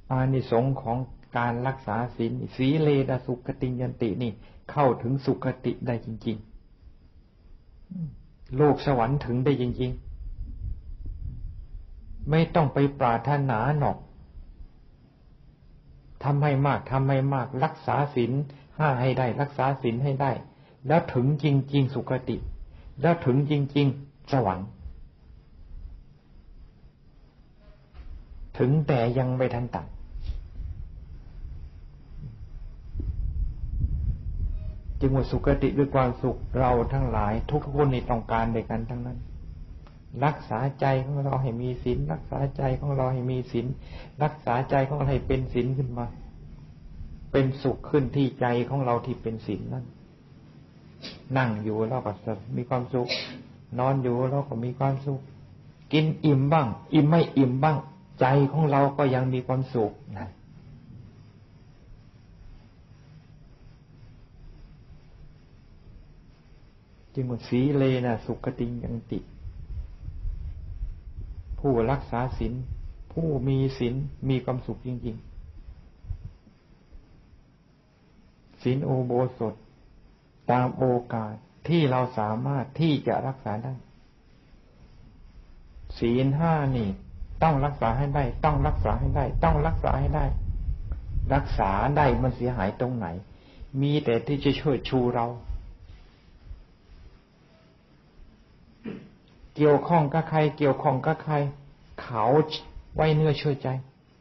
อานิสงส์ของการรักษาศีลสีเลนะสุขติยันตินี่เข้าถึงสุขติได้จริงๆโลกสวรรค์ถึงได้จริงๆไม่ต้องไปปรารถนาหรอกทำให้มากทำให้มากรักษาศีลห้าให้ได้รักษาศีลให้ได้แล้วถึงจริงๆสุคติแล้วถึงจริงๆสวรรค์ถึงแต่ยังไม่ทันตัดจึงว่าสุคติคือความสุขเราทั้งหลายทุกคนในต้องการด้วยกันทั้งนั้นรักษาใจของเราให้มีศีลรักษาใจของเราให้มีศีลรักษาใจของเราให้เป็นศีลขึ้นมาเป็นสุขขึ้นที่ใจของเราที่เป็นศีลนั่นนั่งอยู่เราก็มีความสุขนอนอยู่เราก็มีความสุขกินอิ่มบ้างอิ่มไม่อิ่มบ้างใจของเราก็ยังมีความสุขนะจึงว่าสีเลนะสุขติยันติผู้รักษาศีลผู้มีศีลมีความสุขจริงๆศีลโอโบสถตามโอกาสที่เราสามารถที่จะรักษาได้ศีลห้านี่ต้องรักษาให้ได้ต้องรักษาให้ได้ต้องรักษาให้ได้รักษาได้มันเสียหายตรงไหนมีแต่ที่จะช่วยชูเราเกี่ยวข้องกับใครเกี่ยวข้องกับใครเขาไว้เนื้อเชื่อใจ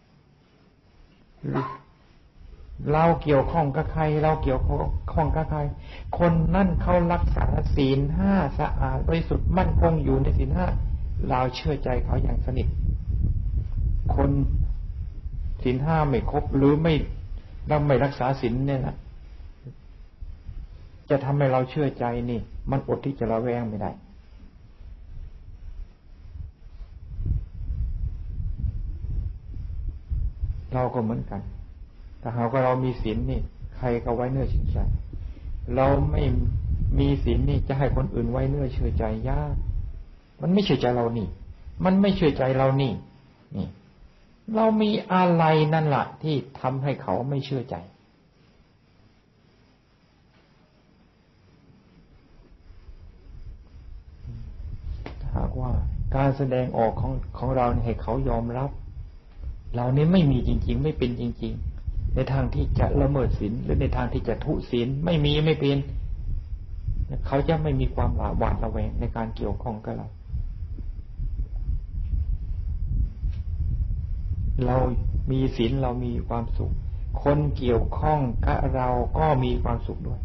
เราเกี่ยวข้องกับใครเราเกี่ยวข้องกับใครคนนั่นเขารักษาศีลห้าสะอาดบริสุทธิ์มั่นคงอยู่ในศีลห้าเราเชื่อใจเขาอย่างสนิทคนศีลห้าไม่ครบหรือไม่เราไม่รักษาศีลเนี่ยนะจะทำให้เราเชื่อใจนี่มันอดที่จะระแวงไม่ได้เราก็เหมือนกันถ้าหากว่าเรามีศีลนี่ใครก็ไว้เนื้อเชื่อใจเราไม่มีศีลนี่จะให้คนอื่นไว้เนื้อเชื่อใจยากมันไม่เชื่อใจเรานี่มันไม่เชื่อใจเรานี่นี่เรามีอะไรนั่นแหละที่ทำให้เขาไม่เชื่อใจหากว่าการแสดงออกของของเราให้เขายอมรับเรานี้ไม่มีจริงๆไม่เป็นจริงๆในทางที่จะละเมิดศีลหรือในทางที่จะทุศีลไม่มีไม่เป็นเขาจะไม่มีความหวาดระแวงในการเกี่ยวข้องกับเราเรามีศีลเรามีความสุขคนเกี่ยวข้องกับเราก็มีความสุขด้วย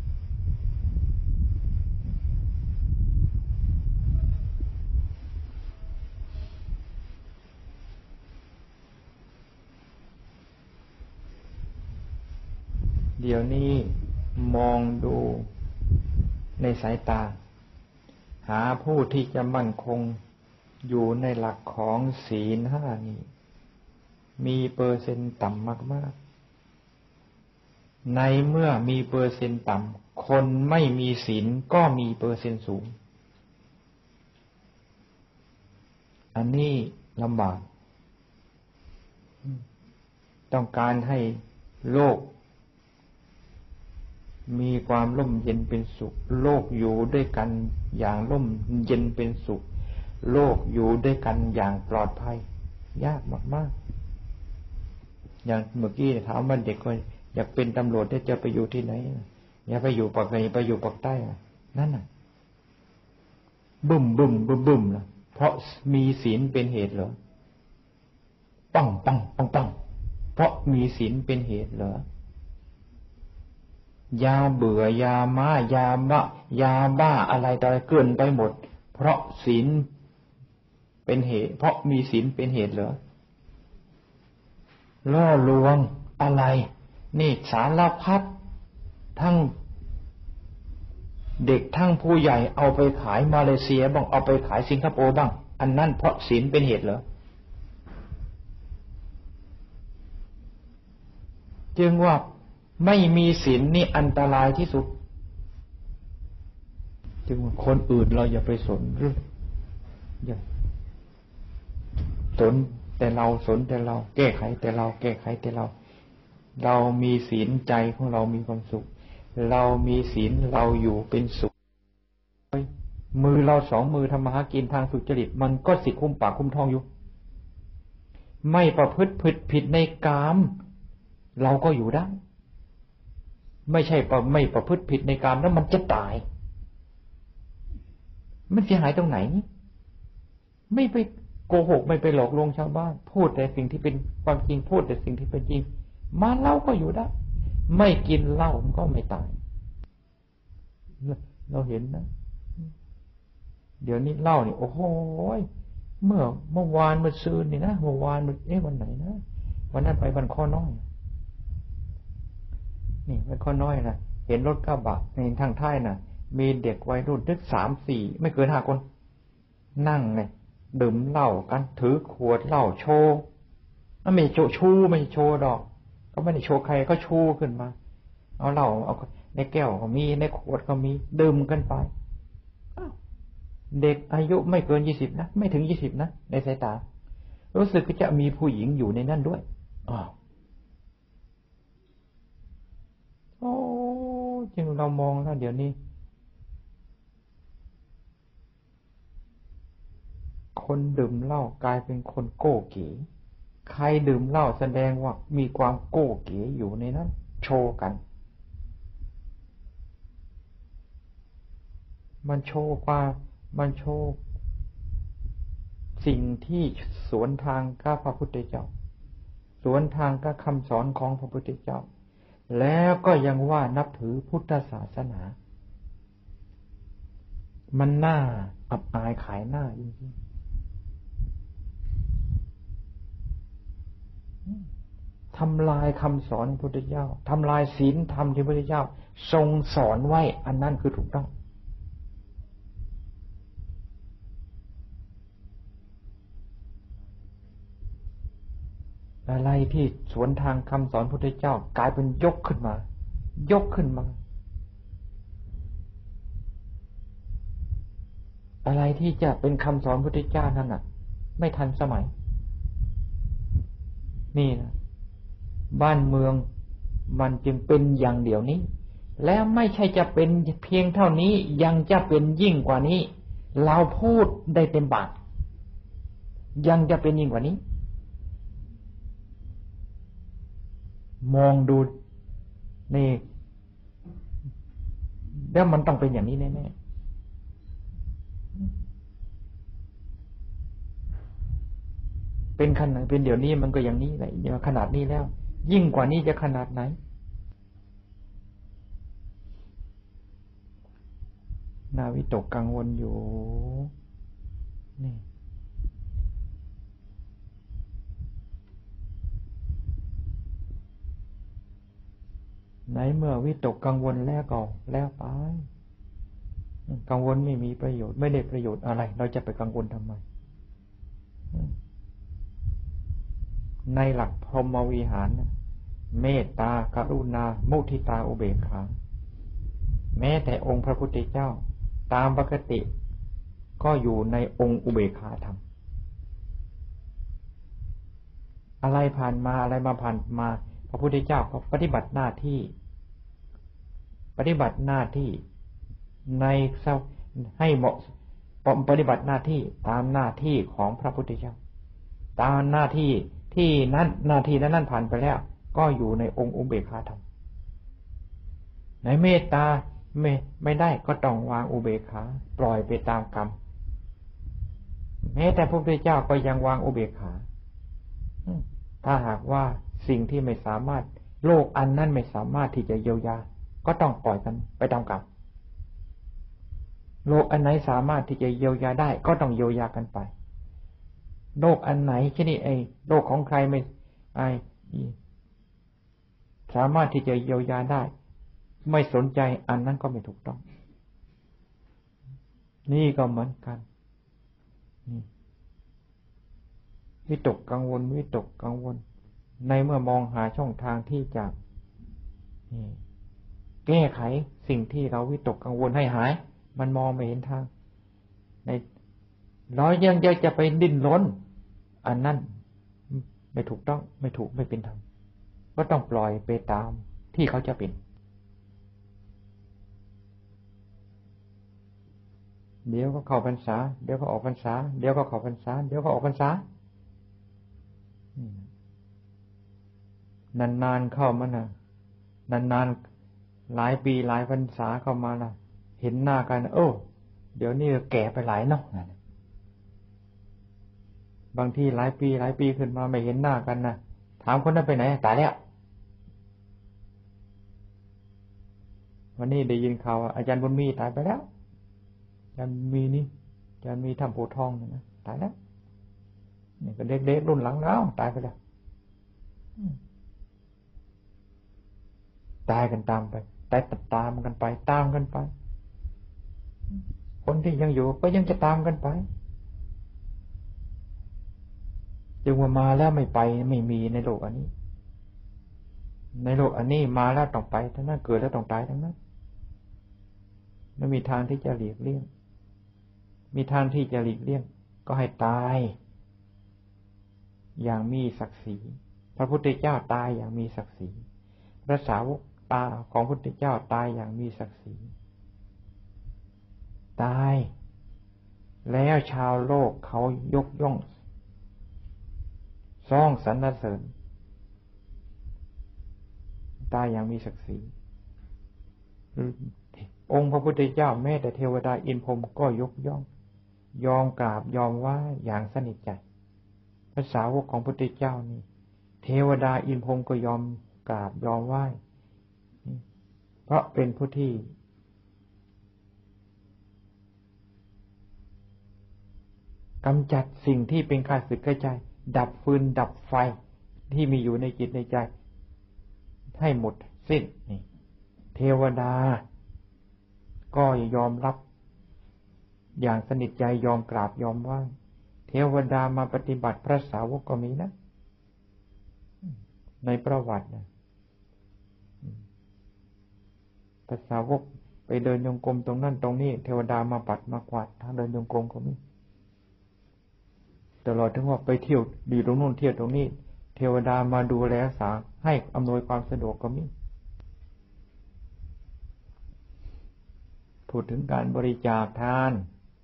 เดี๋ยวนี้มองดูในสายตาหาผู้ที่จะมั่นคงอยู่ในหลักของศีลห้านี้มีเปอร์เซ็นต์ต่ำมากๆในเมื่อมีเปอร์เซ็นต์ต่ำคนไม่มีศีลก็มีเปอร์เซ็นต์สูงอันนี้ลำบากต้องการให้โลกมีความร่มเย็นเป็นสุขโลกอยู่ด้วยกันอย่างร่มเย็นเป็นสุขโลกอยู่ด้วยกันอย่างปลอดภัยยากมากๆอย่างเมื่อกี้ถามว่าเด็กคนอยากเป็นตำรวจจะไปอยู่ที่ไหนอย่าไปอยู่ปากไหนไปอยู่ปากใต้นั่นน่ะบึ้มบึ้มบึ้มบึ้มนะเพราะมีศีลเป็นเหตุเหรอปังปังปังปังเพราะมีศีลเป็นเหตุเหรอยาเบื่อยาม้ายาบ้ายาบ้าอะไรต่ออะไรเกินไปหมดเพราะศีลเป็นเหตุเพราะมีศีลเป็นเหตุเหรอล่อลวงอะไรนี่สารพัดทั้งเด็กทั้งผู้ใหญ่เอาไปขายมาเลเซียบ้างเอาไปขายสิงคโปร์บ้างอันนั้นเพราะศีลเป็นเหตุเหรอจึงว่าไม่มีศีลนี่อันตรายที่สุดจึงว่าคนอื่นเราอย่าไปสนหรืออย่าสนแต่เราสนแต่เราแก้ไขแต่เราแก้ไขแต่เราเรามีศีลใจของเรามีความสุขเรามีศีลเราอยู่เป็นสุขมือเราสองมือทำมาหากินทางสุจริตมันก็สิคุ้มปากคุ้มท้องอยู่ไม่ประพฤติผิดผิดในกามเราก็อยู่ได้ไม่ใช่ไม่ประพฤติผิดในกามแล้วมันจะตายมันเสียหายตรงไหนไม่ไปโกหกไม่ไปหลอกลวงชาวบ้านพูดแต่สิ่งที่เป็นความจริงพูดแต่สิ่งที่เป็นจริงมาเหล้าก็อยู่ได้ไม่กินเหล้ามันก็ไม่ตายเราเห็นนะเดี๋ยวนี้เหล้านี่โอ้โหเมื่อเมื่อวานเมื่อซืนนี่นะเมื่อวานเมื่อเอ๊ะวันไหนนะวันนั้นไปบันข้อน้อยนี่บันข้อน้อยนะเห็นรถกระบะในทางท้ายน่ะมีเด็กวัยรุ่นทึกสามสี่ไม่เกินห้าคนนั่งไงดื่มเหล้ากันถือขวดเหล้าโชว์ไม่โชว์ชูไม่โชว์ดอกก็ไม่ได้โชว์ใครก็ชูขึ้นมาเอาเหล้าเอาในแก้วก็มีในขวดก็มีดื่มกันไปเด็กอายุไม่เกินยี่สิบนะไม่ถึงยี่สิบนะในสายตารู้สึกจะมีผู้หญิงอยู่ในนั่นด้วยอ้าวโอ้จริงเรามองแล้วเดี๋ยวนี้คนดื่มเหล้ากลายเป็นคนโก้เก๋ใครดื่มเหล้าแสดงว่ามีความโก้เก๋อยู่ในนั้นโชว์กันมันโชว์ว่ามันโชว์สิ่งที่สวนทางกับพระพุทธเจ้าสวนทางกับคำสอนของพระพุทธเจ้าแล้วก็ยังว่านับถือพุทธศาสนามันน่าอับอายขายหน้าจริงๆทำลายคำสอนพระพุทธเจ้าทำลายศีลธรรมที่พระพุทธเจ้าทรงสอนไว้อันนั้นคือถูกต้องอะไรที่สวนทางคำสอนพระพุทธเจ้ากลายเป็นยกขึ้นมายกขึ้นมาอะไรที่จะเป็นคำสอนพระพุทธเจ้านั่นน่ะไม่ทันสมัยนี่นะบ้านเมืองมันจึงเป็นอย่างเดี๋ยวนี้แล้วไม่ใช่จะเป็นเพียงเท่านี้ยังจะเป็นยิ่งกว่านี้เราพูดได้เต็มปากยังจะเป็นยิ่งกว่านี้มองดูนี่แล้วมันต้องเป็นอย่างนี้แน่ๆเป็นขนาดเป็นเดี๋ยวนี้มันก็อย่างนี้แหละขนาดนี้แล้วยิ่งกว่านี้จะขนาดไหนน่าวิตกกังวลอยู่นี่ไหนเมื่อวิตกกังวลแล้วก็แล้วไปกังวลไม่มีประโยชน์ไม่ได้ประโยชน์อะไรเราจะไปกังวลทำไมในหลักพรหมวิหารเมตตากรุณามุทิตาอุเบกขาแม้แต่องค์พระพุทธเจ้าตามปกติก็อยู่ในองค์อุเบกขาธรรมอะไรผ่านมาอะไรมาผ่านมาพระพุทธเจ้าก็ปฏิบัติหน้าที่ปฏิบัติหน้าที่ในให้เหมาะปฏิบัติหน้าที่ตามหน้าที่ของพระพุทธเจ้าตามหน้าที่ที่นั้นหน้าที่นั้นนั้นผ่านไปแล้วก็อยู่ในองค์อุเบกขาธรรมในเมตตาไม่ไม่ได้ก็ต้องวางอุเบกขาปล่อยไปตามกรรมแม้แต่พระพุทธเจ้าก็ยังวางอุเบกขาถ้าหากว่าสิ่งที่ไม่สามารถโลกอันนั้นไม่สามารถที่จะเยียวยาก็ต้องปล่อยกันไปตามกรรมโลกอันไหนสามารถที่จะเยียวยาได้ก็ต้องเยียวยากันไปโลกอันไหนที่นี่ไอ้โลกของใครไม่ไอ้สามารถที่จะเยียวยาได้ไม่สนใจอันนั้นก็ไม่ถูกต้องนี่ก็เหมือนกันนี่วิตกกังวลวิตกกังวลในเมื่อมองหาช่องทางที่จะแก้ไขสิ่งที่เราวิตกกังวลให้หายมันมองไม่เห็นทางในเรายังจะจะไปดิ้นรนอันนั้นไม่ถูกต้องไม่ถูกไม่เป็นธรรมก็ต้องปล่อยไปตามที่เขาจะเป็นเดี๋ยวก็เข้าพรรษาเดี๋ยวก็ออกพรรษาเดี๋ยวก็เข้าพรรษาเดี๋ยวก็ออกพรรษานานๆเข้ามานะนานๆหลายปีหลายพรรษาเข้ามานะเห็นหน้ากันโอ้เดี๋ยวนี้แก่ไปหลายเนาะบางทีหลายปีหลายปีขึ้นมาไม่เห็นหน้ากันนะถามคนนั้นไปไหนตายแล้ววันนี้ได้ยินข่าวอาจารย์บุญมีตายไปแล้วอาจารย์มีนี่อาจารย์มีทำโพธิ์ทองนะตายแล้วนี่ก็เด็กๆรุ่นหลังแล้วตายไปแล้วตายกันตามไปตายตามกันไปตามกันไปคนที่ยังอยู่ก็ยังจะตามกันไปจึงว่ามาแล้วไม่ไปไม่มีในโลกอันนี้ในโลกอันนี้มาแล้วต้องไปทั้งนั้นเกิดแล้วต้องตายทั้งนั้นไม่มีทางที่จะหลีกเลี่ยงมีทางที่จะหลีกเลี่ยงก็ให้ตายอย่างมีศักดิ์ศรีพระพุทธเจ้าตายอย่างมีศักดิ์ศรีพระสาวกตาของพระพุทธเจ้าตายอย่างมีศักดิ์ศรีตายแล้วชาวโลกเขายกย่องซ่องสรรเสริญตายอย่างมีศักดิ์ศรีองค์พระพุทธเจ้าแม้แต่เทวดาอินพรหมก็ยกย่องยอมกราบยอมไหว้อย่างสนิทใจพระสาวกของพระพุทธเจ้านี่เทวดาอินพรหมก็ยอมกราบยอมไหว้เพราะเป็นผู้ที่กำจัดสิ่งที่เป็นข้าศึกข้าใจดับฟืนดับไฟที่มีอยู่ในจิตในใจให้หมดสิ้นนี่เทวดาก็ยอมรับอย่างสนิทใจยอมกราบยอมไหว้เทวดามาปฏิบัติพระสาวกก็มีนะในประวัตินะพระสาวกไปเดินจงกรมตรงนั้นตรงนี้เทวดามาปัดมากวาดทางเดินจงกรมก็มีตลอดถึงว่าไปเที่ยวดีตรงนู้นเที่ยวตรงนี้เทวดามาดูแลรักษาให้อำนวยความสะดวกก็มีพูดถึงการบริจาคทาน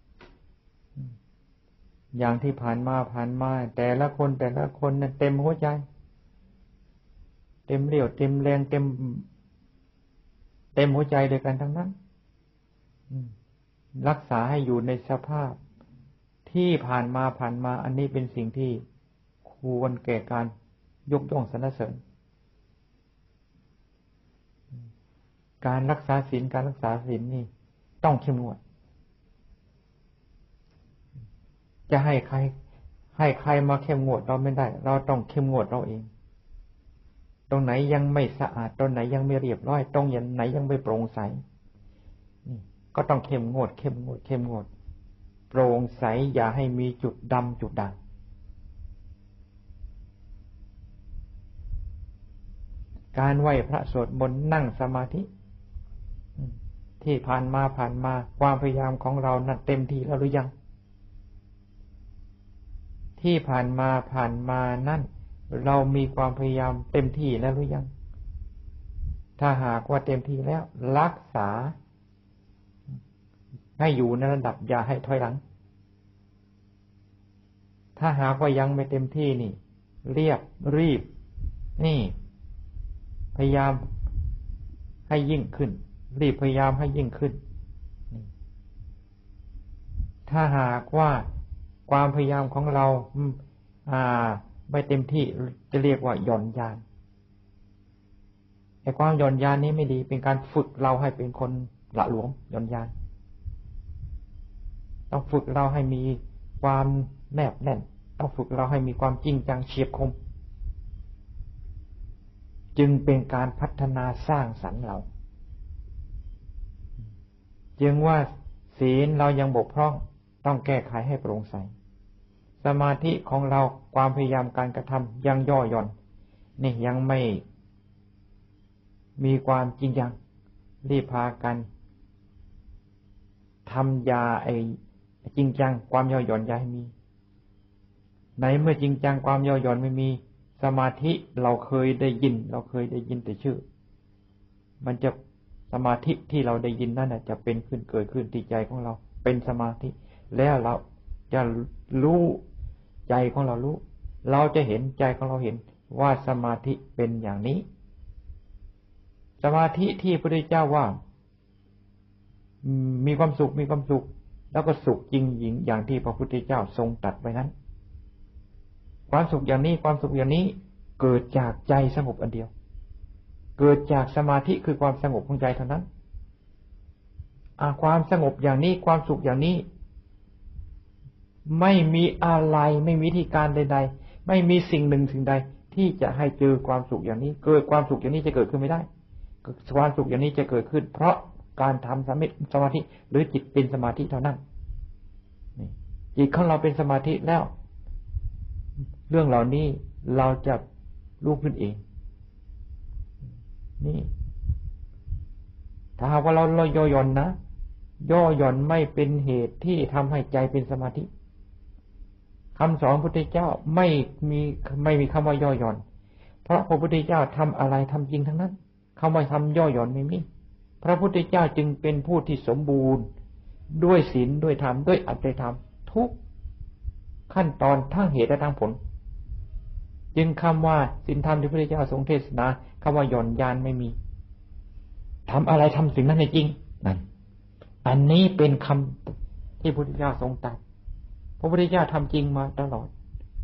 อย่างที่ผ่านมาผ่านมาแต่ละคนแต่ละคนนั้นเต็มหัวใจเต็มเรี่ยวเต็มแรงเต็มเต็มหัวใจเดียวกันทั้งนั้นรักษาให้อยู่ในสภาพที่ผ่านมาผ่านมาอันนี้เป็นสิ่งที่ควรแก่การยกย่องสรรเสริญการรักษาศีลการรักษาศีลนี่ต้องเข้มงวดจะให้ใครให้ใครมาเข้มงวดเราไม่ได้เราต้องเข้มงวดเราเองตรงไหนยังไม่สะอาดตรงไหนยังไม่เรียบร้อยตรงไหนยังไม่โปร่งใสนี่ก็ต้องเข้มงวดเข้มงวดเข้มงวดโปร่งใสอย่าให้มีจุดดำจุดด่างการไหว้พระสวดมนต์นั่งสมาธิที่ผ่านมาผ่านมาความพยายามของเรานั้นเต็มที่แล้วหรือยังที่ผ่านมาผ่านมานั่นเรามีความพยายามเต็มที่แล้วหรือยังถ้าหากว่าเต็มที่แล้วรักษาให้อยู่ในระดับอย่าให้ถอยหลังถ้าหากว่ายังไม่เต็มที่นี่เรียบรีบนี่พยายามให้ยิ่งขึ้นรีบพยายามให้ยิ่งขึ้นถ้าหากว่าความพยายามของเราอ่าไม่เต็มที่จะเรียกว่าหย่อนยานแต่ความหย่อนยานนี้ไม่ดีเป็นการฝึกเราให้เป็นคนละหลวมหย่อนยานต้องฝึกเราให้มีความแนบแน่นต้องฝึกเราให้มีความจริงจังเฉียบคมจึงเป็นการพัฒนาสร้างสรรค์เราจึงว่าศีลเรายังบกพร่องต้องแก้ไขให้โปร่งใสสมาธิของเราความพยายามการกระทำยังย่อหย่อนนี่ยังไม่มีความจริงจังรีบพากันทำยาไอ้จริงจังความย่อหย่อนอย่าให้มีไหนเมื่อจริงจังความย่อหย่อนไม่มีสมาธิเราเคยได้ยินเราเคยได้ยินแต่ชื่อมันจะสมาธิที่เราได้ยินนั่นจะเป็นขึ้นเกิดขึ้นที่ใจของเราเป็นสมาธิแล้วเราจะรู้ใจของเรารู้เราจะเห็นใจของเราเห็นว่าสมาธิเป็นอย่างนี้สมาธิที่พระพุทธเจ้าว่ามีความสุขมีความสุขแล้วก็สุขจริงหญิงอย่างที่พระพุทธเจ้าทรงตรัสไว้นั้นความสุขอย่างนี้ความสุขอย่างนี้เกิดจากใจสงบอันเดียวเกิดจากสมาธิคือความสงบของใจเท่านั้นความสงบอย่างนี้ความสุขอย่างนี้ไม่มีอะไรไม่มีวิธีการใดๆไม่มีสิ่งหนึ่งสิ่งใดที่จะให้เจอความสุขอย่างนี้เกิดความสุขอย่างนี้จะเกิดขึ้นไม่ได้ความสุขอย่างนี้จะเกิดขึ้นเพราะการทำสมาธิหรือจิตเป็นสมาธิเท่านั้นจิตของเราเป็นสมาธิแล้วเรื่องเหล่านี้เราจะรู้ขึ้นเองนี่ถ้าหากว่าเราเราย่อหย่อนนะย่อหย่อนไม่เป็นเหตุที่ทำให้ใจเป็นสมาธิคำสอนพระพุทธเจ้าไม่มีไม่มีคำว่าย่อหย่อนเพราะพระพุทธเจ้าทำอะไรทำจริงทั้งนั้นคำว่าทำย่อหย่อนไม่มีพระพุทธเจ้าจึงเป็นผู้ที่สมบูรณ์ด้วยศีลด้วยธรรมด้วยอัตติธรรมทุกขั้นตอนทั้งเหตุและทั้งผลจึงคำว่าศีลธรรมที่พระพุทธเจ้าทรงเทศนาคำว่าหย่อนยานไม่มีทำอะไรทำสิ่งนั้นให้จริงนั่นอันนี้เป็นคำที่พระพุทธเจ้าทรงตรัสพระพุทธเจ้าทำจริงมาตลอด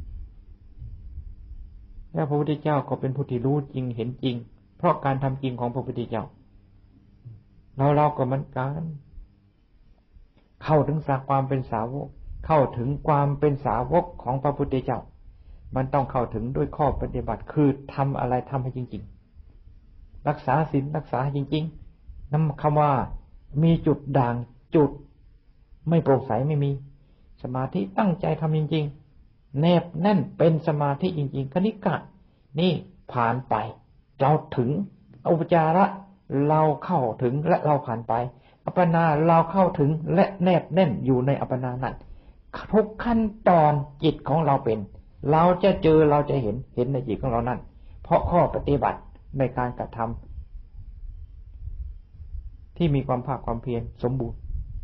และพระพุทธเจ้าก็เป็นผู้ที่รู้จริงเห็นจริงเพราะการทำจริงของพระพุทธเจ้าเราเราก็เหมือนกันเข้าถึงสักความเป็นสาวกเข้าถึงความเป็นสาวกของพระพุทธเจ้ามันต้องเข้าถึงด้วยข้อปฏิบัติคือทำอะไรทำให้จริงๆรักษาศีลรักษาจริงๆนั่นคำว่ามีจุดด่างจุดไม่โปร่งใสไม่มีสมาธิตั้งใจทำจริงๆแนบแน่นเป็นสมาธิจริงๆคณิกะนี่ผ่านไปเราถึงอุปจาระเราเข้าถึงและเราผ่านไปอัปปนาเราเข้าถึงและแนบแน่นอยู่ในอัปปนานั้นทุกขั้นตอนจิตของเราเป็นเราจะเจอเราจะเห็นเห็นในจิตของเรานั้นเพราะข้อปฏิบัติในการกระทำที่มีความภาคความเพียรสมบูรณ์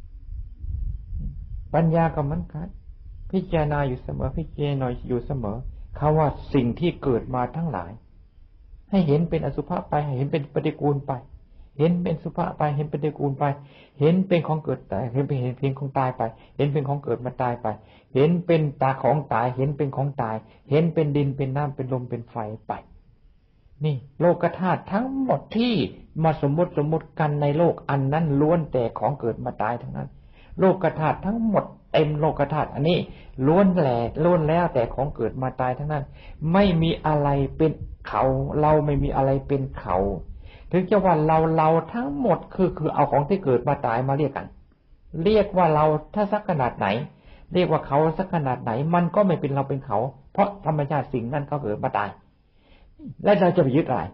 ปัญญาก็เหมือนกันพิจารณาอยู่เสมอพิจารณาอยู่เสมอคำว่าสิ่งที่เกิดมาทั้งหลายให้เห็นเป็นอสุภะไปให้เห็นเป็นปฏิกูลไปเห็นเป็นสุภะไปเห็นเป็นปฏิกูลไปเห็นเป็นของเกิดแต่เห็นเป็นเห็นเพียงของตายไปเห็นเป็นของเกิดมาตายไปเห็นเป็นตาของตายเห็นเป็นของตายเห็นเป็นดินเป็นน้ำเป็นลมเป็นไฟไปนี่โลกธาตุทั้งหมดที่มาสมมติสมมติกันในโลกอันนั้นล้วนแต่ของเกิดมาตายทั้งนั้นโลกธาตุทั้งหมดเต็มโลกธาตุอันนี้ล้วนแหล่ล้วนแล้วแต่ของเกิดมาตายทั้งนั้นไม่มีอะไรเป็นเขาเราไม่มีอะไรเป็นเขาถึงจะว่าเราเราทั้งหมดคือคือเอาของที่เกิดมาตายมาเรียกกันเรียกว่าเราถ้าสักขนาดไหนเรียกว่าเขาสักขนาดไหนมันก็ไม่เป็นเราเป็นเขาเพราะธรรมชาติสิ่งนั้นเขาเกิดมาตายและเราจะไปยึดอะไร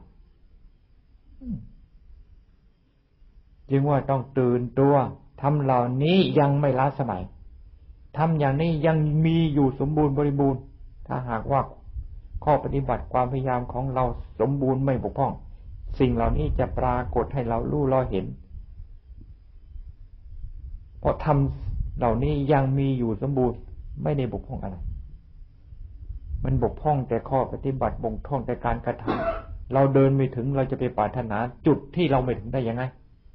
จึงว่าต้องตื่นตัวทำเหล่านี้ยังไม่ล้าสมัยทำอย่างนี้ยังมีอยู่สมบูรณ์บริบูรณ์ถ้าหากว่าข้อปฏิบัติความพยายามของเราสมบูรณ์ไม่บกพร่องสิ่งเหล่านี้จะปรากฏให้เรารู้เราเห็นเพราะทำเหล่านี้ยังมีอยู่สมบูรณ์ไม่ได้บกพร่องอะไรมันบกพร่องแต่ข้อปฏิบัติบกพร่องแต่การกระทำเราเดินไม่ถึงเราจะไปปรารถนาจุดที่เราไม่ถึงได้ยังไง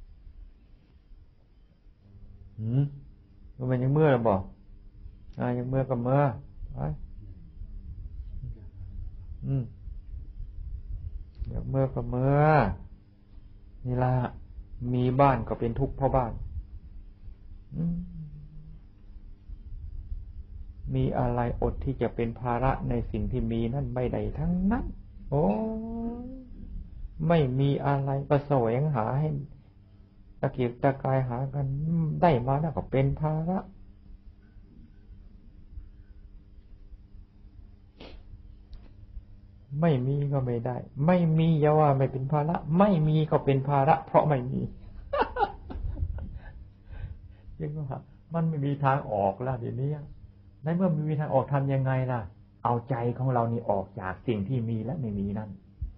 หืมมันยังเมื่อหรือเปล่าอ่ายังเมื่อกับเมื่อไปอืมเดี๋ยวเมื่อกับเมื่อนี่ล่ะมีบ้านก็เป็นทุกข์เพราะบ้านมีอะไรอดที่จะเป็นภาระในสิ่งที่มีนั่นไม่ได้ทั้งนั้นโอ้ไม่มีอะไรก็แสวงหาให้ตะเกียกตะกายหากันได้มาแล้วก็เป็นภาระไม่มีก็ไม่ได้ไม่มีอย่าว่าไม่เป็นภาระไม่มีก็เป็นภาระเพราะไม่มียังว่ามันไม่มีทางออกแล้วเดี๋ยวนี้ในเมื่อไม่มีทางออกทำยังไงล่ะเอาใจของเรานี่ออกจากสิ่งที่มีและไม่มีนั่น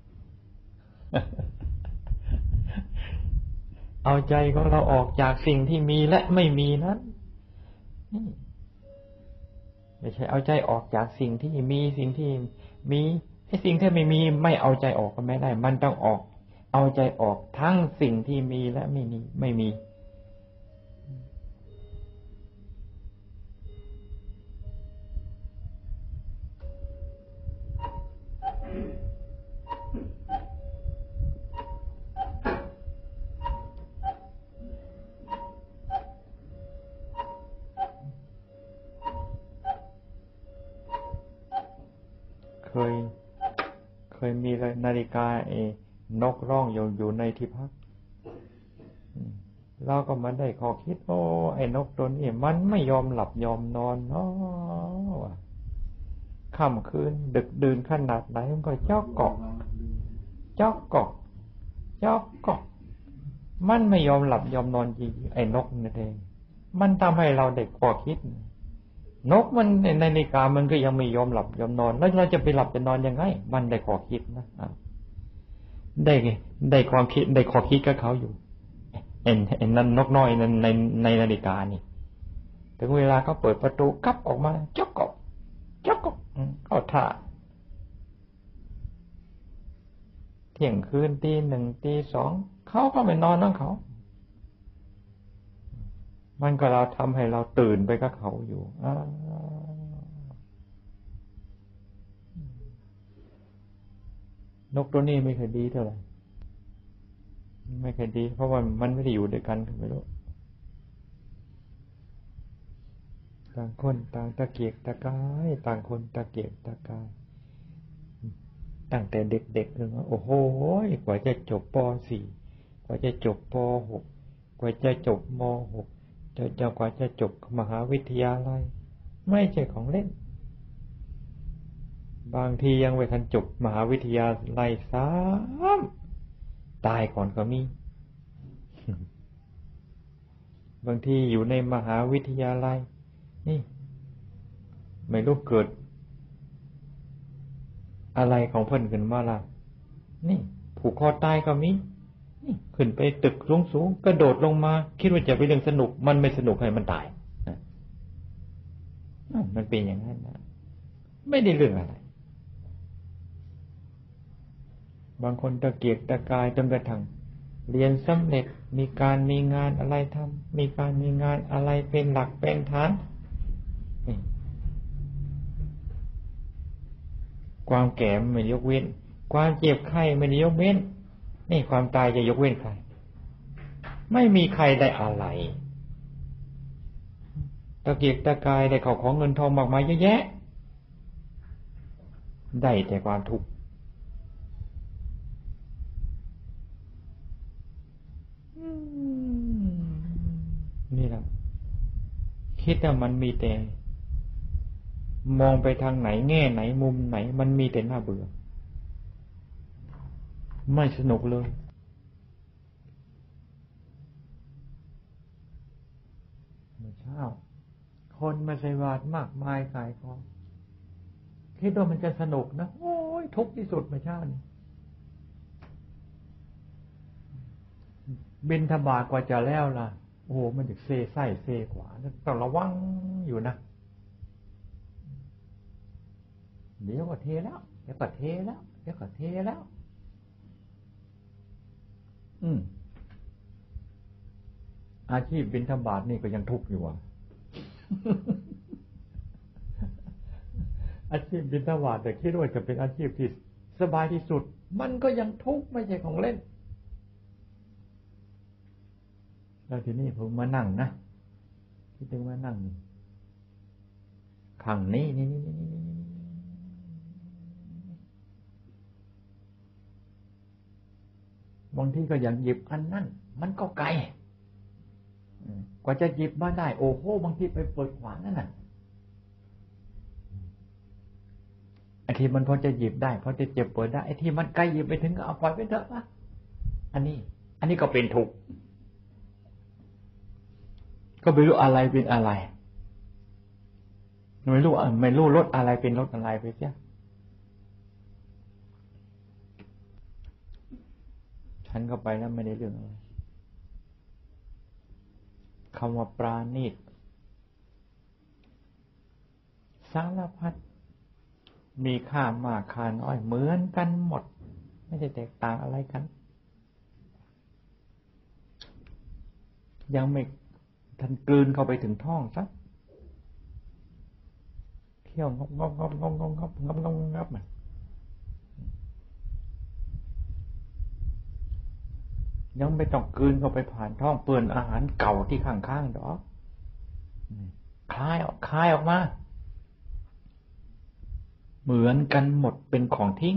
เอาใจของเราออกจากสิ่งที่มีและไม่มีนั้นนี่ไม่ใช่เอาใจออกจากสิ่งที่มีสิ่งที่มีไอ้สิ่งที่ไม่มีไม่เอาใจออกก็ไม่ได้มันต้องออกเอาใจออกทั้งสิ่งที่มีและไม่มีไม่มีเคยเคยมีนาฬิกาเอนกร้องอยู่อยู่ในที่พักเราก็มาได้ข้อคิดโอ้ไอ้นกตัวนี้มันไม่ยอมหลับยอมนอนเนาะค่ำคืนดึกดื่นขนาดไหนมันก็จ้อกเกาะจ้อกเกาะจ้อกเกาะมันไม่ยอมหลับยอมนอนจริงไอ้นกนี่เองมันทำให้เราได้ข้อคิดนกมันในนาฬิกามันก็ยังไม่ยอมหลับยอมนอนแล้วเราจะไปหลับไปนอนยังไงมันได้ข้อคิดนะได้ได้ความคิดได้ข้อคิดกับเขาอยู่เอ็นเอ็นนั่นนกน้อยในในในนาฬิกานี่ถึงเวลาเขาเปิดประตูกับออกมาจ๊อกกบจ๊อกกบเขาท่าเที่ยงคืนตีหนึ่งตีสองเขาก็ไม่นอนนั่งเขามันก็เราทำให้เราตื่นไปกับเขาอยู่นกตัวนี้ไม่เคยดีเท่าไหร่ไม่เคยดีเพราะว่ามันไม่ได้อยู่ด้วยกันไม่รู้ต่างคนต่างตะเกียกตะกายต่างคนตะเกียกตะกายตั้งแต่เด็กๆเลยว่าโอ้โหกว่าจะจบป สี่ กว่าจะจบป หก กว่าจะจบม หก จะจะกว่าจะจบมหาวิทยาลัยไม่ใช่ของเล่นบางทียังไม่ทันจบมหาวิทยาลัยซ้ำตายก่อนก็มี บางทีอยู่ในมหาวิทยาลัยนี่ไม่รู้เกิดอะไรของเพิ่นขึ้นมาล่ะนี่ผูกคอตายก็มีนี่ขึ้นไปตึกสูงๆกระโดดลงมาคิดว่าจะเป็นเรื่องสนุกมันไม่สนุกให้มันตายนะมันเป็นอย่างนั้นนะไม่ได้เรื่องอะไรบางคนตะเกียกตะกายจนกระทั่งเรียนสำเร็จมีการมีงานอะไรทำมีการมีงานอะไรเป็นหลักเป็นฐานความแก่ไม่ยกเว้นความเจ็บไข้ไม่ยกเว้นนี่ความตายจะยกเว้นใครไม่มีใครได้อะไรตะเกียกตะกายได้ของของเงินทองมากมายเยอะแยะได้แต่ความทุกข์นี่แหละคิดว่ามันมีแต่มองไปทางไหนแง่ไหนมุมไหนมันมีแต่น่าเบื่อไม่สนุกเลยเมื่อเช้าคนมาใส่บาตรมากมายขายของคิดว่ามันจะสนุกนะโอ้ยทุกข์ที่สุดเมื่อเช้านี่บิณฑบาตกว่าจะแล้วล่ะโอ้โหมันจะเซไส้เซขวาต้องระวังอยู่นะเดี๋ยวก็เทแล้วเดี๋ยวก็เทแล้วเดี๋ยวก็เทแล้วอืมอาชีพบิณฑบาตนี่ก็ยังทุกข์อยู่อ่ะ อาชีพบิณฑบาตแต่คิดว่าจะเป็นอาชีพที่สบายที่สุดมันก็ยังทุกข์ไม่ใช่ของเล่นแล้วทีนี้ผมมานั่งนะคิดถึงมานั่งขังนี้นี่นี่นี่บางทีก็อยากหยิบอันนั้นมันก็ไกลกว่าจะหยิบมาได้โอ้โหบางทีไปเปิดขวางนั่นน่ะไอ้ที่มันพอจะหยิบได้พอจะเจ็บเปิดได้ไอ้ที่มันไกลหยิบไปถึงก็เอาปล่อยไปเถอะวะอันนี้อันนี้ก็เป็นทุกข์ก็ไม่รู้อะไรเป็นอะไรไม่รู้ไม่รู้รถอะไรเป็นรถอะไรไปเสียฉันเข้าไปแล้วไม่ได้เรื่องอะไรคำว่าปราณีตสารพัดมีค่ามากค่าน้อยเหมือนกันหมดไม่ได้แตกต่างอะไรกันยังไม่ทันกลืนเข้าไปถึงท้องสักเที่ยวงบงบงบงบงบงบงบงบงบมายังไม่ต้องกลืนเข้าไปผ่านท้องเปื้อนอาหารเก่าที่ข้างๆดอกคลายออกคลายออกมาเหมือนกันหมดเป็นของทิ้ง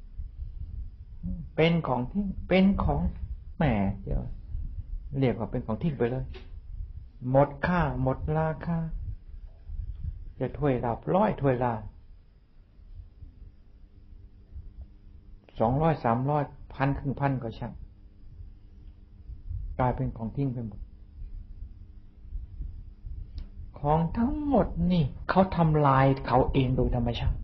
เป็นของทิ้งเป็นของแหมเดี๋ยวเรียกว่าเป็นของทิ้งไปเลยหมดค่าหมดราคาจะถ้วยลาบร้อยถ้วยลาสองร้อยสามร้อยพันครึ่งพันก็ช่างกลายเป็นของทิ้งไปหมดของทั้งหมดนี่เขาทำลายเขาเองโดยธรรมชาติ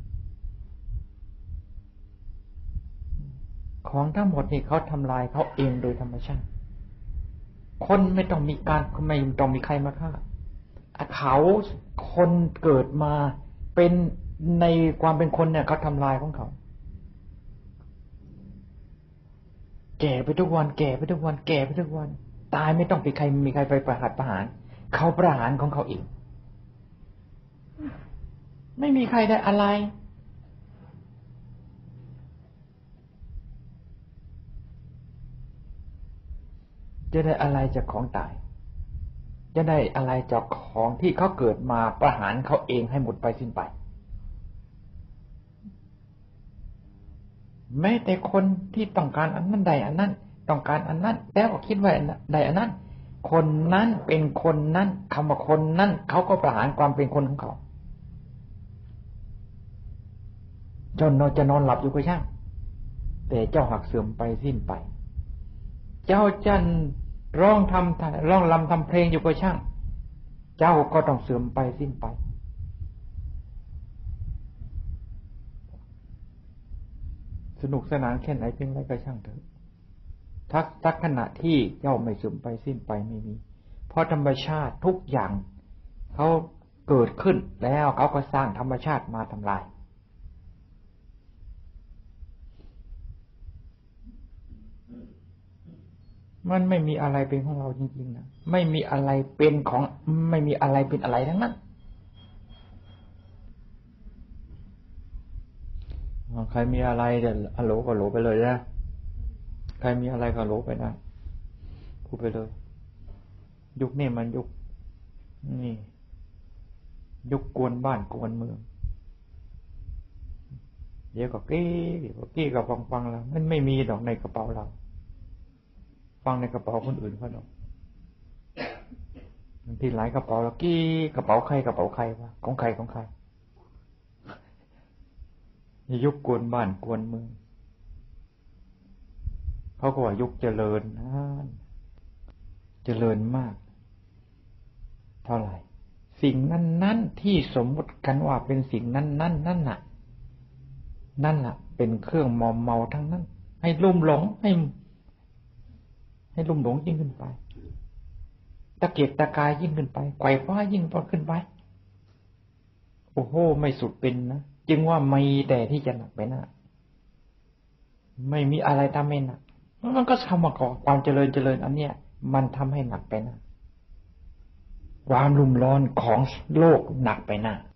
ของทั้งหมดนี่เขาทำลายเขาเองโดยธรรมชาติคนไม่ต้องมีการไม่ต้องมีใครมาฆ่าเขาคนเกิดมาเป็นในความเป็นคนเนี่ยเขาทำลายของเขาแก่ไปทุกวันแก่ไปทุกวันแก่ไปทุกวันตายไม่ต้องไปใครมีใครไปประหารประหารเขาประหารของเขาเองไม่มีใครได้อะไรจะได้อะไรจากของตายจะได้อะไรจากของที่เขาเกิดมาประหารเขาเองให้หมดไปสิ้นไปแม้แต่คนที่ต้องการอันนั้นใดอันนั้นต้องการอันนั้นแล้วก็คิดว่าใดอันนั้นคนนั้นเป็นคนนั้นคำว่าคนนั้นเขาก็ประหารความเป็นคนของเขาจนเราจะนอนหลับอยู่ก็ช่างแต่เจ้าหักเสื่อมไปสิ้นไปเจ้าจันร้องทำร้องรำทำเพลงอยู่ก็ช่างเจ้าก็ต้องเสื่อมไปสิ้นไปสนุกสนานแค่ไหนเพียงไรก็ช่างเถอะทักทักขณะที่เจ้าไม่เสื่อมไปสิ้นไปไม่มีเพราะธรรมชาติทุกอย่างเขาเกิดขึ้นแล้วเขาก็สร้างธรรมชาติมาทำลายมันไม่มีอะไรเป็นของเราจริงๆนะไม่มีอะไรเป็นของไม่มีอะไรเป็นอะไรทั้งนั้นใครมีอะไรเดี๋ยวฮัลโหลก็โหลไปเลยนะใครมีอะไรก็โหลไปนะพูดไปเลยยุคนี้มันยุคนี่ยุคกวนบ้านกวนเมืองเดี๋ยวก็กี้เดี๋ยวก็กี้ก็ฟังฟังแล้วมันไม่มีดอกในกระเป๋าเราฟังในกระเป๋าคนอื่นเขาดอกบางทีหลายกระเป๋าแล้วกี้กระเป๋าใครกระเป๋าใครวะของใครของใครยุคกวนบ้านกวนเมืองเขาก็ว่ายุคเจริญนะเจริญมากเท่าไหร่สิ่งนั้นๆที่สมมติกันว่าเป็นสิ่งนั้นๆนั่นน่ะนั่นล่ะเป็นเครื่องมอมเมาทั้งนั้นให้ลุ่มหลงให้ให้ลุ่มหลงยิ่งขึ้นไปตะเกียกตะกายยิ่งขึ้นไปไขว่คว้ายิ่งขึ้นไปโอ้โหไม่สุดเป็นนะจึงว่ามีแต่ที่จะหนักไปหน้าไม่มีอะไรทำให้หนักมันก็ทำมาก่อความเจริญเจริญอันเนี้ยมันทำให้หนักไปหน้าความรุ่มร้อนของโลกหนักไปหน้า